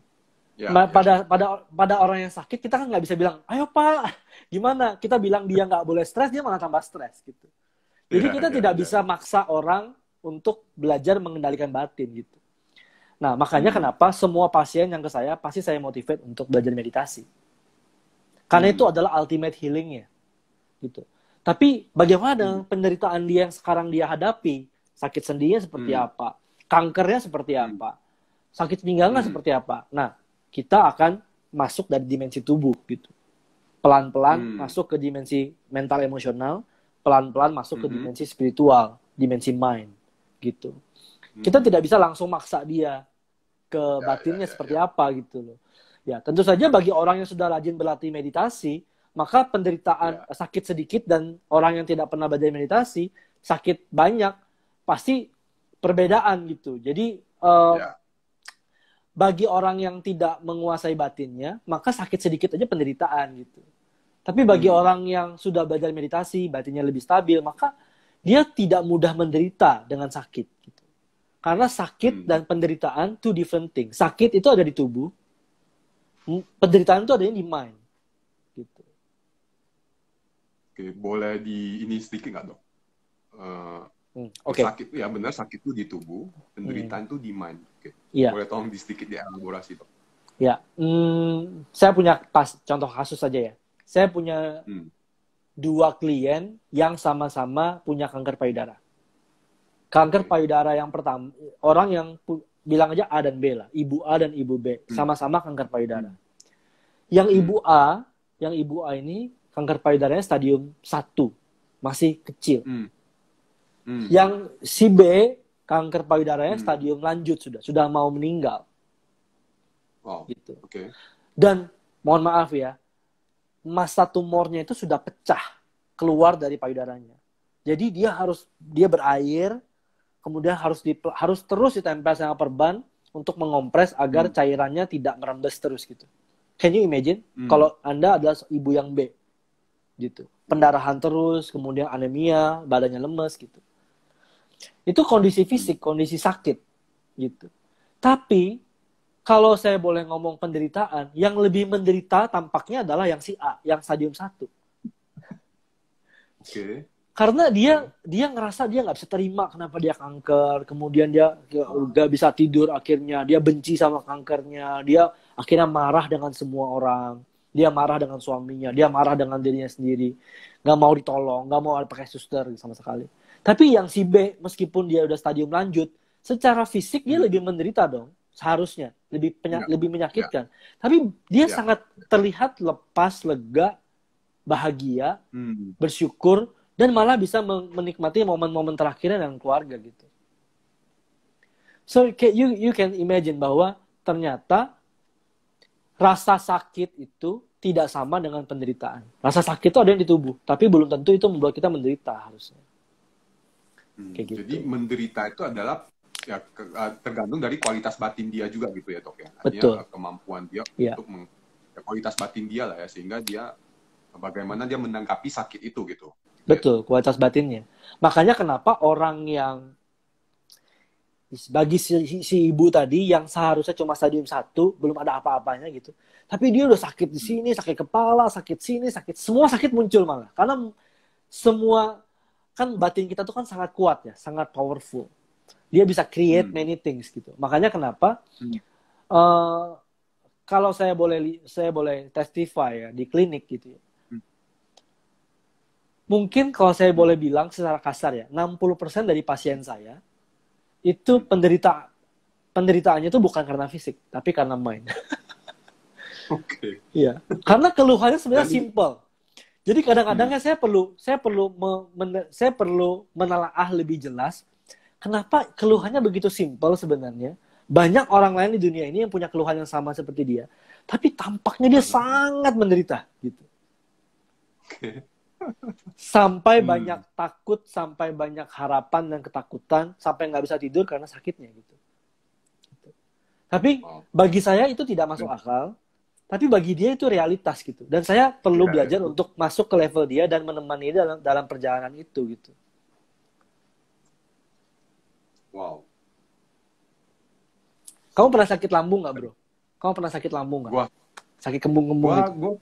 Pada orang yang sakit, kita kan nggak bisa bilang, ayo pak, gimana? Kita bilang dia nggak boleh stres, dia malah tambah stres gitu. Jadi kita tidak bisa maksa orang untuk belajar mengendalikan batin gitu. Nah, makanya kenapa semua pasien yang ke saya, pasti saya motivate untuk belajar meditasi. Karena itu adalah ultimate healing-nya. Gitu. Tapi bagaimana dengan penderitaan dia yang sekarang dia hadapi? Sakit sendinya seperti apa? Kankernya seperti apa? Sakit pinggangnya seperti apa? Nah, kita akan masuk dari dimensi tubuh gitu. Pelan-pelan masuk ke dimensi mental emosional, pelan-pelan masuk ke dimensi spiritual, dimensi mind gitu. Kita tidak bisa langsung maksa dia ke batinnya seperti apa gitu loh. Ya, tentu saja bagi orang yang sudah rajin berlatih meditasi, maka penderitaan sakit sedikit dan orang yang tidak pernah belajar meditasi sakit banyak, pasti perbedaan gitu. Jadi bagi orang yang tidak menguasai batinnya, maka sakit sedikit aja penderitaan gitu. Tapi bagi orang yang sudah belajar meditasi, batinnya lebih stabil, maka dia tidak mudah menderita dengan sakit. Gitu. Karena sakit dan penderitaan two different things. Sakit itu ada di tubuh, penderitaan itu adanya di mind. Gitu. Oke, boleh di ini sedikit nggak dok? Okay. Sakit ya benar, sakit itu di tubuh, penderitaan itu di mind. Oke. Boleh tolong sedikit dielaborasi dok? Ya, saya punya contoh kasus saja ya. Saya punya 2 klien yang sama-sama punya kanker payudara. Kanker payudara yang pertama, orang yang bilang aja A dan B lah, ibu A dan ibu B, sama-sama kanker payudara. Yang ibu A ini kanker payudaranya stadium 1, masih kecil. Yang si B, kanker payudaranya stadium lanjut sudah mau meninggal. Wow. Gitu. Oke. Dan mohon maaf ya, massa tumornya itu sudah pecah keluar dari payudaranya. Jadi dia berair, kemudian harus terus ditempel sama perban untuk mengompres agar cairannya tidak merembes terus gitu. Can you imagine kalau Anda adalah ibu yang B gitu. Pendarahan terus, kemudian anemia, badannya lemes gitu. Itu kondisi fisik, kondisi sakit gitu. Tapi kalau saya boleh ngomong penderitaan, yang lebih menderita tampaknya adalah yang si A, yang stadium 1. Oke. Karena dia ngerasa dia nggak bisa terima kenapa dia kanker, kemudian dia nggak bisa tidur akhirnya, dia benci sama kankernya, dia akhirnya marah dengan semua orang, dia marah dengan suaminya, dia marah dengan dirinya sendiri, nggak mau ditolong, nggak mau pakai suster sama sekali. Tapi yang si B, meskipun dia udah stadium lanjut, secara fisik dia lebih menderita dong, seharusnya lebih menyakitkan. Tapi dia sangat terlihat lepas, lega, bahagia, bersyukur, dan malah bisa menikmati momen-momen terakhirnya dengan keluarga gitu. So you can imagine bahwa ternyata rasa sakit itu tidak sama dengan penderitaan. Rasa sakit itu ada yang di tubuh, tapi belum tentu itu membuat kita menderita harusnya. Kayak gitu. Jadi menderita itu adalah ya tergantung dari kualitas batin dia juga gitu ya dok ya. Artinya Betul. Kemampuan dia untuk kualitas batin dia lah ya, sehingga dia bagaimana dia menanggapi sakit itu gitu. Betul, kualitas batinnya. Makanya kenapa orang yang bagi si ibu tadi yang seharusnya cuma stadium 1, belum ada apa-apanya gitu. Tapi dia udah sakit di sini, sakit kepala, sakit sini, semua sakit muncul malah. Karena semua kan batin kita tuh kan sangat kuat ya, sangat powerful. Dia bisa create many things gitu. Makanya kenapa kalau saya boleh testify ya di klinik gitu ya. Mungkin kalau saya boleh bilang secara kasar ya, 60% dari pasien saya itu penderitaannya itu bukan karena fisik, tapi karena mind. Oke. Iya. Karena keluhannya sebenarnya simple. Jadi kadang-kadang kan saya perlu menelaah lebih jelas kenapa keluhannya begitu simple sebenarnya. Banyak orang lain di dunia ini yang punya keluhan yang sama seperti dia, tapi tampaknya dia sangat menderita gitu. Oke. Sampai banyak takut, sampai banyak harapan dan ketakutan, sampai nggak bisa tidur karena sakitnya gitu. Tapi bagi saya itu tidak masuk akal, tapi bagi dia itu realitas gitu. Dan saya perlu belajar untuk masuk ke level dia dan menemani dia dalam perjalanan itu gitu. Wow. Kamu pernah sakit lambung nggak, bro? Kamu pernah sakit lambung nggak? Sakit kembung-kembung gitu?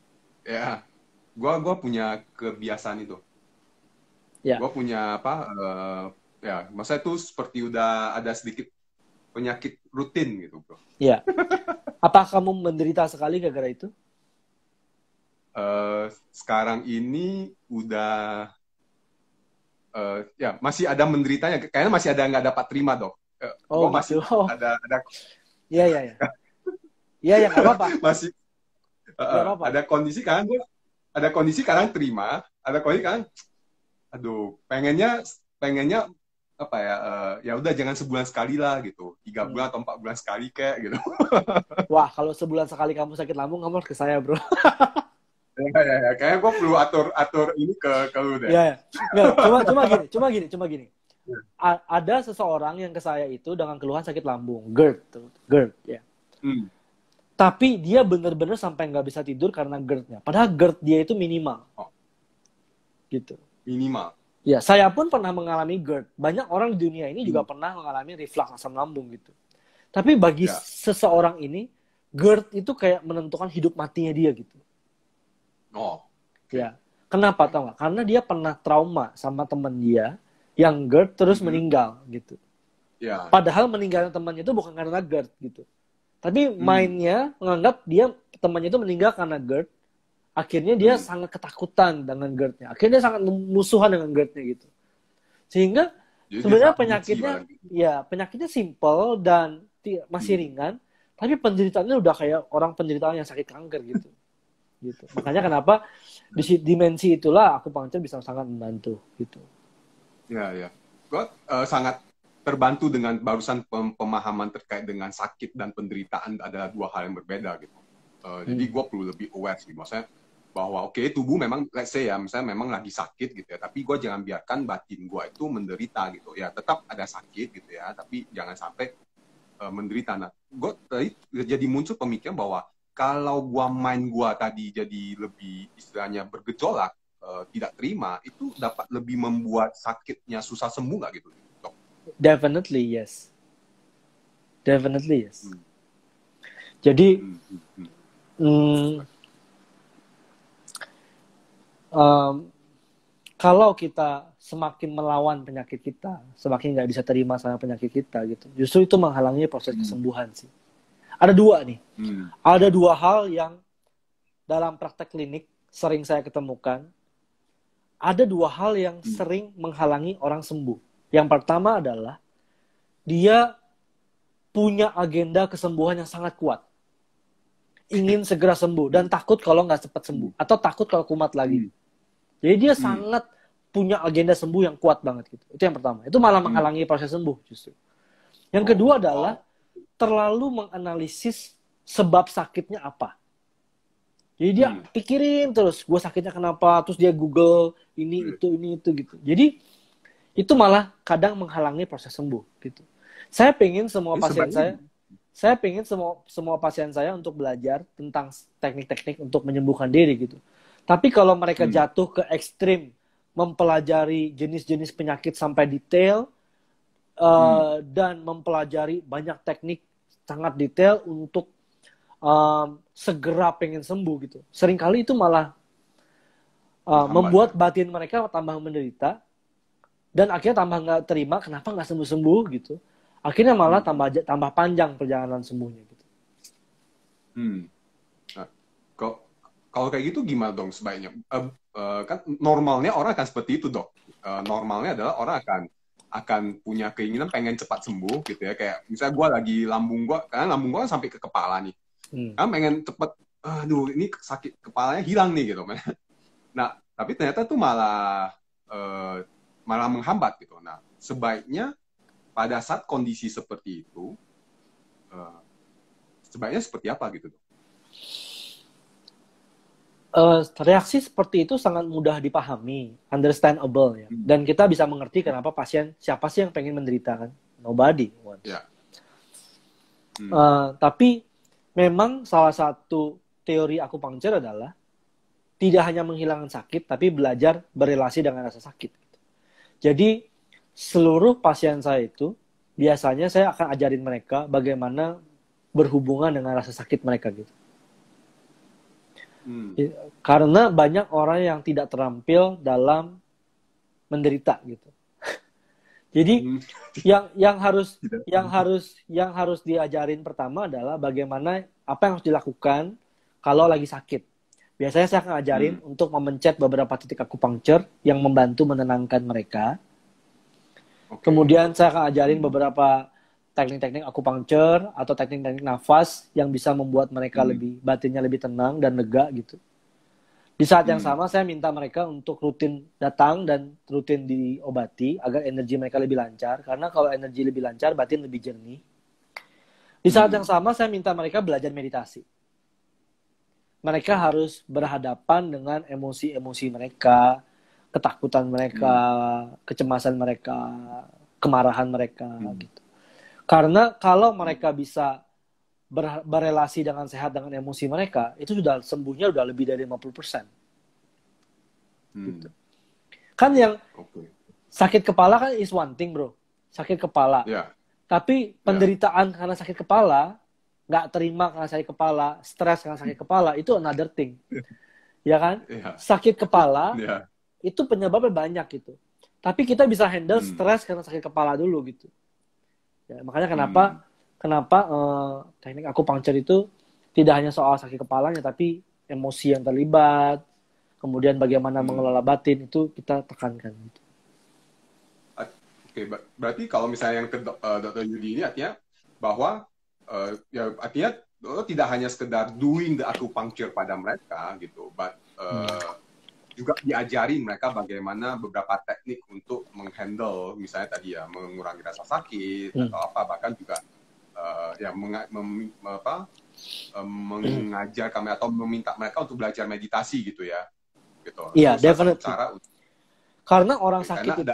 Gue punya kebiasaan itu. Ya. Gue punya masa itu seperti udah ada sedikit penyakit rutin gitu, bro. Iya. Apa kamu menderita sekali gara-gara itu? Sekarang ini udah masih ada menderitanya. Kayaknya masih ada nggak dapat terima, dok. Gue masih ada. Iya. Iya, nggak apa-apa. Masih ada kondisi kan gue. Ada kondisi kadang terima, ada kondisi kan, aduh, pengennya apa ya, ya udah jangan sebulan sekali lah gitu, 3 bulan atau 4 bulan sekali kayak gitu. Wah, kalau sebulan sekali kamu sakit lambung, kamu harus ke saya, bro. Ya, kayaknya gue perlu atur ini ke lu deh. Ya. Cuma gini. Ada seseorang yang ke saya itu dengan keluhan sakit lambung, GERD, ya. Tapi dia benar-benar sampai nggak bisa tidur karena GERD-nya. Padahal GERD dia itu minimal. Gitu. Minimal. Ya, saya pun pernah mengalami GERD. Banyak orang di dunia ini juga pernah mengalami reflux asam lambung gitu. Tapi bagi seseorang ini, GERD itu kayak menentukan hidup matinya dia gitu. Ya. Kenapa tau nggak? Karena dia pernah trauma sama teman dia yang GERD terus meninggal gitu. Ya. Padahal meninggalnya temannya itu bukan karena GERD gitu. Tapi mindnya menganggap dia temannya itu meninggal karena GERD. Akhirnya dia sangat ketakutan dengan GERD-nya. Akhirnya dia sangat musuhan dengan GERD-nya gitu. Sehingga sebenarnya penyakitnya simple dan masih ringan. Tapi penderitaannya udah kayak orang penderita yang sakit kanker gitu. Makanya kenapa di dimensi itulah aku Puncture bisa sangat membantu gitu. Ya. Gue sangat terbantu dengan barusan pemahaman terkait dengan sakit dan penderitaan adalah 2 hal yang berbeda gitu. Jadi gue perlu lebih aware sih, maksudnya bahwa tubuh memang, let's say ya, misalnya memang lagi sakit gitu ya, tapi gue jangan biarkan batin gue itu menderita gitu ya, tetap ada sakit gitu ya, tapi jangan sampai menderita. Nah, gue tadi jadi muncul pemikiran bahwa kalau mind gue tadi jadi lebih istilahnya bergejolak, tidak terima, itu dapat lebih membuat sakitnya susah sembuh nggak gitu? Definitely yes. Jadi kalau kita semakin melawan penyakit kita, semakin nggak bisa terima sama penyakit kita gitu. Justru itu menghalangi proses kesembuhan sih. Ada 2 nih. Ada 2 hal yang dalam praktek klinik sering saya ketemukan. Ada 2 hal yang sering menghalangi orang sembuh. Yang pertama adalah dia punya agenda kesembuhan yang sangat kuat. Ingin segera sembuh dan takut kalau nggak cepat sembuh. Atau takut kalau kumat lagi. Jadi dia sangat punya agenda sembuh yang kuat banget gitu. Itu yang pertama. Itu malah menghalangi proses sembuh justru. Yang kedua adalah terlalu menganalisis sebab sakitnya apa. Jadi dia pikirin terus, gue sakitnya kenapa, terus dia Google ini itu gitu. Jadi itu malah kadang menghalangi proses sembuh gitu. Saya pengen semua pasien saya untuk belajar tentang teknik-teknik untuk menyembuhkan diri gitu. Tapi kalau mereka jatuh ke ekstrim mempelajari jenis-jenis penyakit sampai detail dan mempelajari banyak teknik sangat detail untuk segera pengen sembuh gitu. Seringkali itu malah Menghambat, membuat ya. batin mereka tambah menderita, dan akhirnya tambah nggak terima kenapa nggak sembuh-sembuh gitu. Akhirnya malah tambah panjang perjalanan sembuhnya gitu. Nah, kalau kayak gitu gimana dong sebaiknya? Kan normalnya orang akan seperti itu, Dok. Normalnya adalah orang akan punya keinginan pengen cepat sembuh gitu ya. Kayak misalnya gue lagi karena lambung gue kan sampai ke kepala nih. Kan pengen cepet, aduh ini sakit kepalanya hilang nih gitu. Nah, tapi ternyata tuh malah menghambat gitu. Nah, sebaiknya pada saat kondisi seperti itu, sebaiknya seperti apa gitu, Dok? Reaksi seperti itu sangat mudah dipahami, understandable ya. Dan kita bisa mengerti kenapa siapa sih yang pengen menderita kan? Nobody wants. Ya. Tapi memang salah satu teori akupunktur adalah tidak hanya menghilangkan sakit, tapi belajar berelasi dengan rasa sakit. Jadi seluruh pasien saya itu biasanya saya akan ajarin mereka bagaimana berhubungan dengan rasa sakit mereka gitu. Karena banyak orang yang tidak terampil dalam menderita gitu. Jadi yang harus diajarin pertama adalah bagaimana apa yang harus dilakukan kalau lagi sakit. Biasanya saya akan ajarin untuk memencet beberapa titik akupunktur yang membantu menenangkan mereka. Kemudian saya akan ajarin beberapa teknik-teknik akupunktur atau teknik-teknik nafas yang bisa membuat mereka batinnya lebih tenang dan lega gitu. Di saat yang sama saya minta mereka untuk rutin datang dan rutin diobati agar energi mereka lebih lancar, karena kalau energi lebih lancar batin lebih jernih. Di saat yang sama saya minta mereka belajar meditasi. Mereka harus berhadapan dengan emosi-emosi mereka, ketakutan mereka, kecemasan mereka, kemarahan mereka gitu. Karena kalau mereka bisa berelasi dengan sehat dengan emosi mereka, itu sudah sembuhnya udah lebih dari 50%. Gitu. Kan yang sakit kepala kan is one thing, bro. Sakit kepala. Yeah. Tapi penderitaan karena sakit kepala, nggak terima karena sakit kepala, stres karena sakit kepala, itu another thing. Ya kan? Yeah. Sakit kepala, itu penyebabnya banyak gitu. Tapi kita bisa handle stres karena sakit kepala dulu gitu. Ya, makanya kenapa teknik akupunktur itu tidak hanya soal sakit kepalanya, tapi emosi yang terlibat, kemudian bagaimana mengelola batin itu kita tekankan. Gitu. Oke, berarti kalau misalnya yang ke Dr. Yudi ini artinya bahwa ya artinya tidak hanya sekedar doing the acupuncture pada mereka gitu, but juga diajari mereka bagaimana beberapa teknik untuk menghandle misalnya tadi ya mengurangi rasa sakit atau apa, bahkan juga mengajar kami atau meminta mereka untuk belajar meditasi gitu ya, gitu. Iya, definitely. Karena orang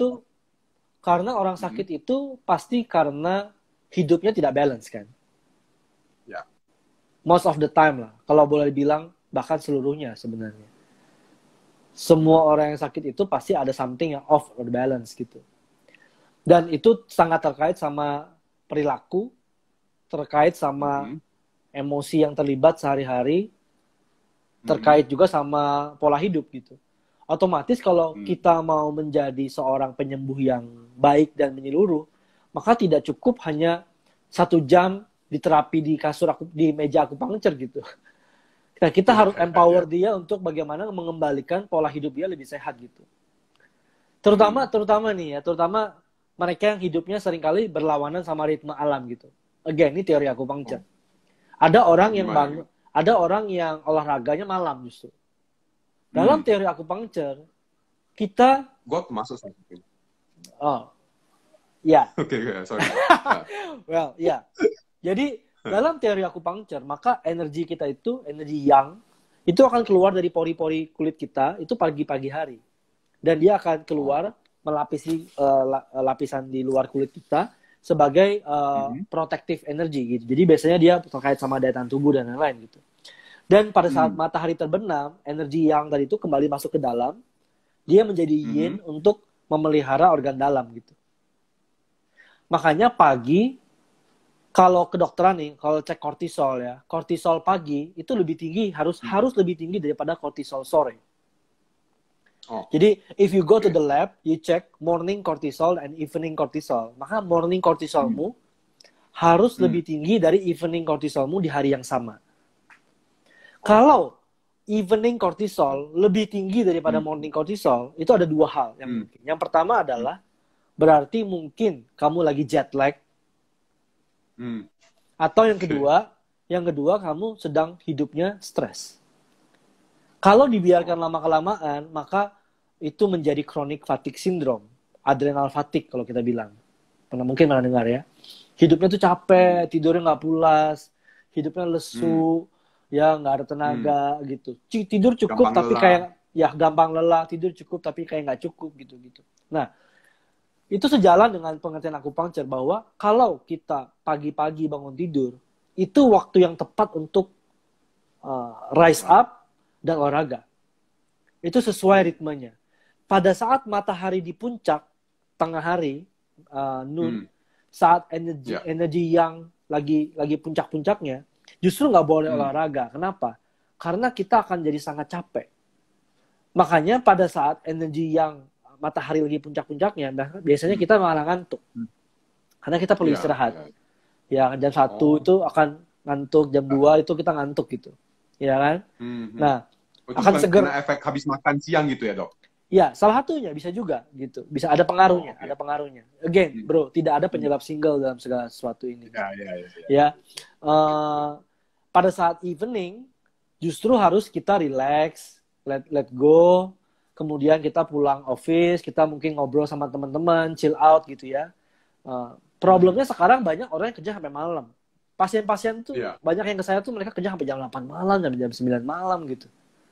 sakit itu pasti karena hidupnya tidak balance kan. Ya. Most of the time lah, kalau boleh bilang bahkan seluruhnya sebenarnya. Semua orang yang sakit itu pasti ada something yang off or balance gitu. Dan itu sangat terkait sama perilaku, terkait sama emosi yang terlibat sehari-hari, terkait juga sama pola hidup gitu. Otomatis kalau kita mau menjadi seorang penyembuh yang baik dan menyeluruh, maka tidak cukup hanya 1 jam diterapi di di meja akupunktur gitu. Nah, kita harus empower dia untuk bagaimana mengembalikan pola hidup dia lebih sehat gitu. Terutama mereka yang hidupnya seringkali berlawanan sama ritme alam gitu. Again, ini teori akupunktur. Ada orang yang olahraganya malam justru. Dalam teori akupunktur, gue termasuk satu. Ya. Oke, sorry. Well, ya. Jadi dalam teori akupunktur, maka energi kita itu, energi yang, itu akan keluar dari pori-pori kulit kita, itu pagi-pagi hari. Dan dia akan keluar, melapisi lapisan di luar kulit kita, sebagai protective energy gitu. Jadi biasanya dia terkait sama daya tahan tubuh dan lain-lain gitu. Dan pada saat matahari terbenam, energi yang tadi itu kembali masuk ke dalam, dia menjadi yin untuk memelihara organ dalam gitu. Makanya pagi, kalau kedokteran nih, kalau cek kortisol ya, kortisol pagi itu lebih tinggi, harus lebih tinggi daripada kortisol sore. Oh. Jadi, if you go to the lab, you check morning cortisol and evening cortisol. Maka morning cortisolmu harus lebih tinggi dari evening cortisolmu di hari yang sama. Kalau evening cortisol lebih tinggi daripada morning cortisol, itu ada dua hal yang mungkin. Yang pertama adalah berarti mungkin kamu lagi jet lag. Atau yang kedua kamu sedang hidupnya stres. Kalau dibiarkan lama-kelamaan, maka itu menjadi chronic fatigue syndrome, adrenal fatigue kalau kita bilang. Mungkin pernah dengar ya. Hidupnya tuh capek, tidurnya nggak pulas, hidupnya lesu, ya nggak ada tenaga gitu. Tidur cukup Gampang tapi lelah. kayak ya gampang lelah, tidur cukup tapi kayak nggak cukup gitu. Nah, itu sejalan dengan pengertian akupunktur bahwa kalau kita pagi-pagi bangun tidur, itu waktu yang tepat untuk rise up dan olahraga. Itu sesuai ritmenya. Pada saat matahari di puncak, tengah hari, noon, saat energi yang lagi puncak-puncaknya, justru nggak boleh olahraga. Kenapa? Karena kita akan jadi sangat capek. Makanya pada saat energi yang matahari lagi puncak-puncaknya, biasanya kita malah ngantuk. Karena kita perlu istirahat. Ya, jam 1 itu akan ngantuk, jam 2 itu kita ngantuk gitu. Ya kan? Nah, itu akan seger. kena efek habis makan siang gitu ya, Dok? Ya, salah satunya bisa juga gitu. Bisa ada pengaruhnya, ada pengaruhnya. Again, bro, tidak ada penyebab single dalam segala sesuatu ini. Ya. Pada saat evening justru harus kita relax, let go. Kemudian kita pulang office, kita mungkin ngobrol sama teman-teman, chill out gitu ya. Problemnya sekarang banyak orang yang kerja sampai malam. Pasien-pasien tuh banyak yang ke saya tuh mereka kerja sampai jam 8 malam, jam 9 malam gitu.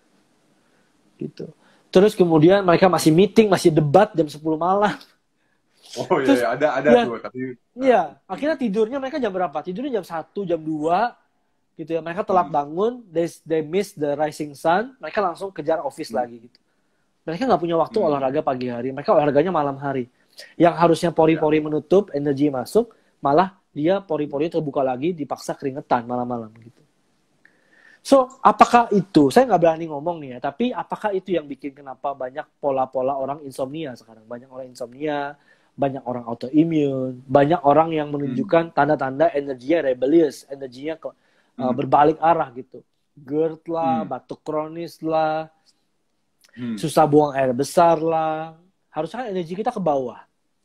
Terus kemudian mereka masih meeting, masih debat jam 10 malam. Oh iya, Terus, ada tuh tapi iya, akhirnya tidurnya mereka jam berapa? Tidurnya jam 1, jam 2 gitu ya. Mereka telat bangun, they miss the rising sun, mereka langsung kejar office lagi gitu. Mereka nggak punya waktu olahraga pagi hari, mereka olahraganya malam hari. Yang harusnya pori-pori menutup, energi masuk, malah dia pori-pori terbuka lagi, dipaksa keringetan malam-malam gitu. So, apakah itu, saya nggak berani ngomong nih ya, tapi apakah itu yang bikin kenapa banyak pola-pola orang insomnia sekarang? Banyak orang insomnia, banyak orang autoimmune, banyak orang yang menunjukkan tanda-tanda energinya rebellious, energinya berbalik arah gitu. GERD lah, batuk kronis lah, susah buang air besar lah. Harusnya energi kita ke bawah.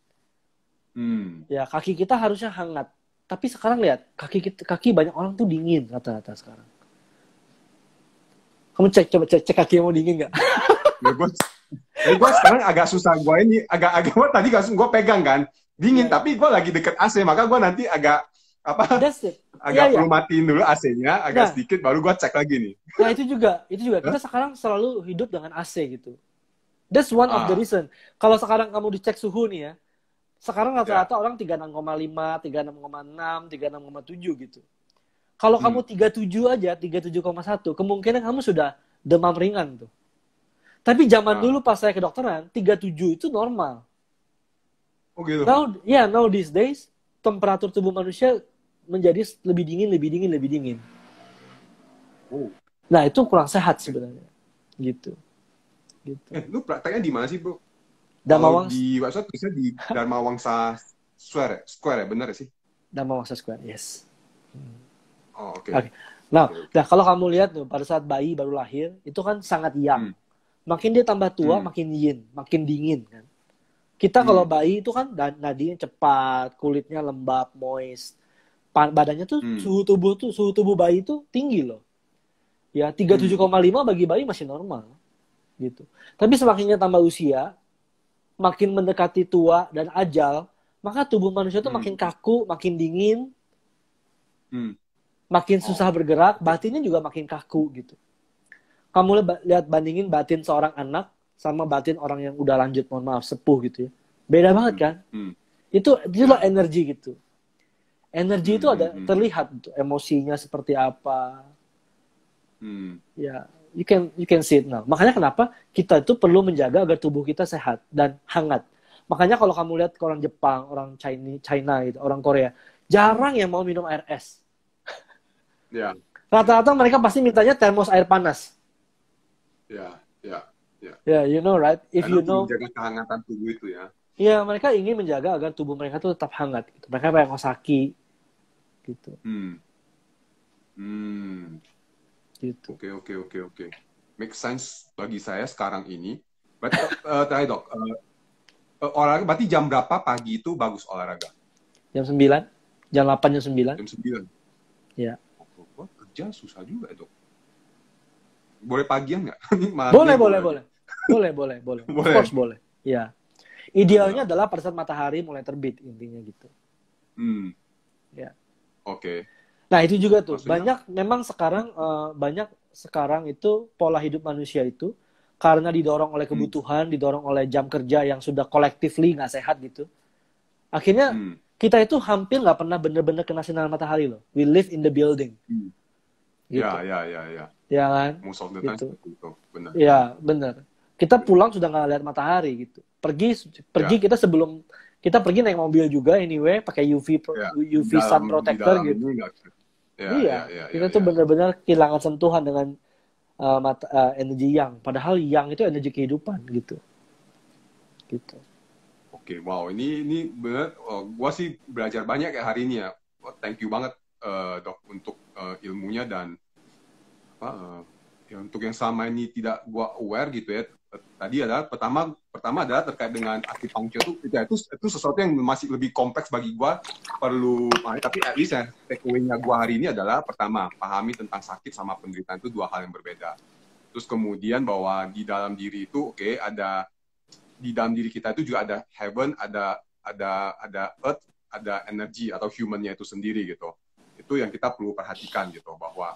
Ya, kaki kita harusnya hangat. Tapi sekarang lihat, kaki banyak orang tuh dingin rata-rata sekarang. Kamu coba cek kaki mau dingin nggak? Gue sekarang agak susah. Gue ini agak tadi gue pegang kan dingin, tapi gue lagi deket AC, maka gue nanti agak perlu matiin dulu AC-nya agak sedikit, baru gue cek lagi nih. Nah itu juga kita sekarang selalu hidup dengan AC gitu. That's one of the reason. Kalau sekarang kamu dicek suhu nih ya, sekarang rata-rata orang 36,5, 36,6, 36,7 gitu. Kalau kamu 37 aja, 37,1, kemungkinan kamu sudah demam ringan tuh. Tapi zaman dulu pas saya kedokteran, 37 itu normal. Oh gitu? Now these days, temperatur tubuh manusia menjadi lebih dingin. Oh. Nah, itu kurang sehat sebenarnya. Gitu. Lu prakteknya di mana sih, Bro? Damawangsa. Di website tulisnya di Dharmawangsa Square ya, benar sih? Dharmawangsa Square, yes. Oh, oke. Nah, kalau kamu lihat tuh pada saat bayi baru lahir, itu kan sangat yang. Makin dia tambah tua, makin yin, makin dingin kan. Kita kalau bayi itu kan nadinya cepat, kulitnya lembab, moist. Badannya tuh suhu tubuh bayi itu tinggi loh. Ya, 37,5 bagi bayi masih normal. Gitu. Tapi semakin tambah usia, makin mendekati tua dan ajal, maka tubuh manusia itu makin kaku, makin dingin. Makin susah bergerak, batinnya juga makin kaku gitu. Kamu lihat bandingin batin seorang anak sama batin orang yang udah lanjut, mohon maaf, sepuh gitu ya. Beda banget kan? Itulah energi gitu. Energi itu ada terlihat gitu, emosinya seperti apa. Ya, you can see it now. Makanya kenapa kita itu perlu menjaga agar tubuh kita sehat dan hangat. Makanya kalau kamu lihat orang Jepang, orang China gitu, orang Korea, jarang yang mau minum air es. Ya. Rata-rata mereka pasti mintanya termos air panas. Ya. Ya. Ya, you know right? If Karena you untuk know, menjaga kehangatan tubuh itu ya. ya mereka ingin menjaga agar tubuh mereka tuh tetap hangat. Gitu. Mereka pakai kosaki, gitu, Hmm. Hmm. gitu. Oke. Make sense bagi saya sekarang ini. Berarti, terakhir dok, olahraga berarti jam berapa pagi itu bagus olahraga? Jam 9, jam 8, jam 9. Jam 9. Ya. Oh, kerja susah juga dok. Boleh pagian nggak? Ini Boleh, nego lagi. boleh. Of Boleh. course boleh. Ya. Idealnya Ya. adalah pada saat matahari mulai terbit, intinya gitu. Hmm. Ya. Oke. Nah, itu juga tuh. Maksudnya? Memang sekarang banyak sekarang itu pola hidup manusia itu karena didorong oleh kebutuhan, didorong oleh jam kerja yang sudah collectively nggak sehat gitu. Akhirnya Hmm. kita itu hampir nggak pernah bener-bener kena sinar matahari loh. We live in the building. Hmm. Gitu. Ya. Ya kan? Most of the time Gitu. seperti itu. Benar. Ya, bener. Kita pulang sudah nggak lihat matahari gitu. Pergi Ya. kita sebelum kita pergi naik mobil juga anyway pakai Ya. UV sun Di protector dalam gitu. ini nggak. Iya, kita tuh benar-benar kehilangan sentuhan dengan energi yang. Padahal yang itu energi kehidupan gitu. Gitu. Oke, wow, ini benar. Gua sih belajar banyak ya hari ini ya. Thank you banget dok untuk ilmunya dan ya, untuk yang selama ini tidak gua aware gitu ya. Tadi adalah pertama adalah terkait dengan acupuncture itu sesuatu yang masih lebih kompleks bagi gua, perlu tapi at least ya take away-nya gua hari ini adalah pertama pahami tentang sakit sama penderitaan itu dua hal yang berbeda. Terus kemudian bahwa di dalam diri itu ada di dalam diri kita itu juga ada heaven, ada earth, ada energi atau humannya itu sendiri gitu. Itu yang kita perlu perhatikan gitu bahwa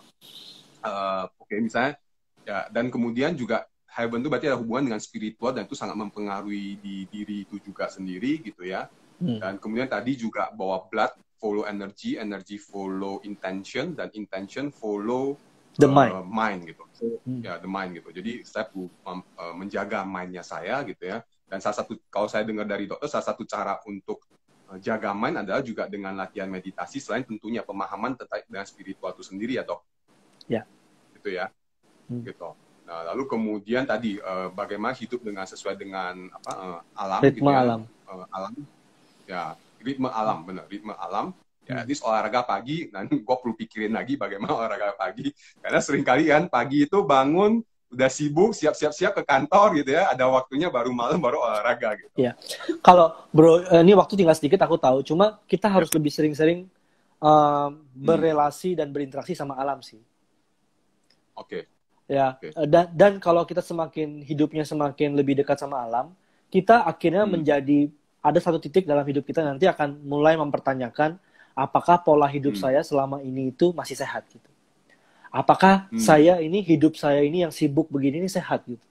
misalnya ya, dan kemudian juga heaven itu berarti ada hubungan dengan spiritual dan itu sangat mempengaruhi di diri itu juga sendiri gitu ya. Dan kemudian tadi juga bahwa blood follow energy, energy follow intention, dan intention follow The mind gitu. So, ya the mind gitu. Jadi saya perlu menjaga mindnya saya gitu ya. Dan salah satu kalau saya dengar dari dokter, salah satu cara untuk jaga mind adalah juga dengan latihan meditasi, selain tentunya pemahaman terkait dengan spiritual itu sendiri ya dok. Ya. Gitu ya. Gitu. Nah, lalu kemudian tadi bagaimana hidup dengan sesuai dengan alam ritme gitu ya. alam. Alam. Ya, ritme alam, benar, ritme alam. Ya, at least olahraga pagi, nanti gue perlu pikirin lagi bagaimana olahraga pagi. Karena seringkali kan pagi itu bangun, udah sibuk, siap-siap ke kantor gitu ya, ada waktunya baru malam, baru olahraga gitu. Ya, kalau bro, ini waktu tinggal sedikit aku tahu, cuma kita harus lebih sering-sering berrelasi dan berinteraksi sama alam sih. Oke. Ya, dan kalau kita hidupnya semakin lebih dekat sama alam, kita akhirnya menjadi, ada satu titik dalam hidup kita nanti akan mulai mempertanyakan apakah pola hidup saya selama ini itu masih sehat gitu. Apakah hidup saya ini yang sibuk begini ini sehat gitu.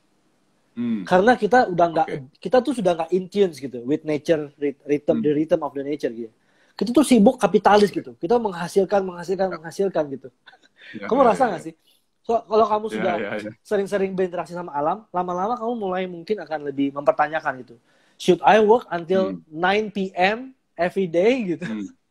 Karena kita udah kita tuh sudah nggak in tune gitu with nature, the rhythm of the nature gitu. Kita tuh sibuk kapitalis gitu. Kita menghasilkan gitu. Kamu rasa nggak sih? So, kalau kamu sudah sering-sering berinteraksi sama alam, lama-lama kamu mulai mungkin akan lebih mempertanyakan gitu. Should I work until 9 p.m. every day gitu?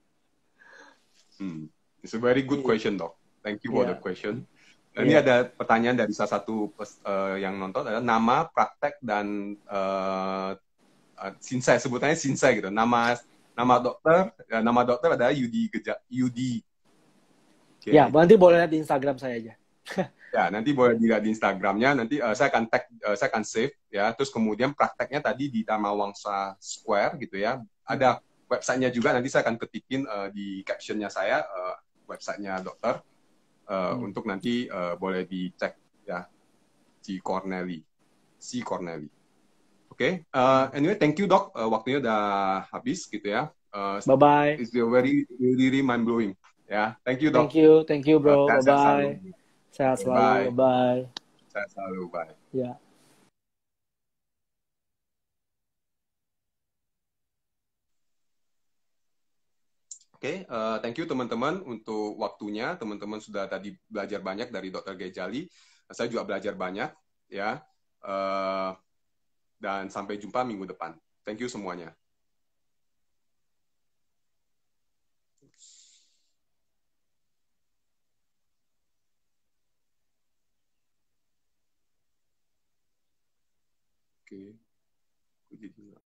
It's a very good question, Dok. Thank you for the question. Dan ini ada pertanyaan dari salah satu yang nonton, adalah nama, praktek, dan sinsai, sebutannya sinsai gitu. Nama dokter adalah Yudi. Okay. Ya, nanti boleh lihat di Instagram saya aja. Ya, nanti boleh dilihat di Instagramnya. Nanti saya akan save ya. Terus kemudian prakteknya tadi di Dharma Wangsa Square gitu ya. Ada websitenya juga. Nanti saya akan ketikin di captionnya saya websitenya dokter untuk nanti boleh dicek ya. C. Corneli. Oke. Anyway, thank you dok. Waktunya udah habis gitu ya. Bye bye. It's really mind blowing. Ya, thank you dok. Thank you bro. Bye bye. Sehat selalu. Bye. Sehat selalu. Bye. Ya. Oke, thank you teman-teman untuk waktunya. Teman-teman sudah tadi belajar banyak dari Dr. Ghezali. Saya juga belajar banyak, ya. Dan sampai jumpa minggu depan. Thank you semuanya. Oke. Jadi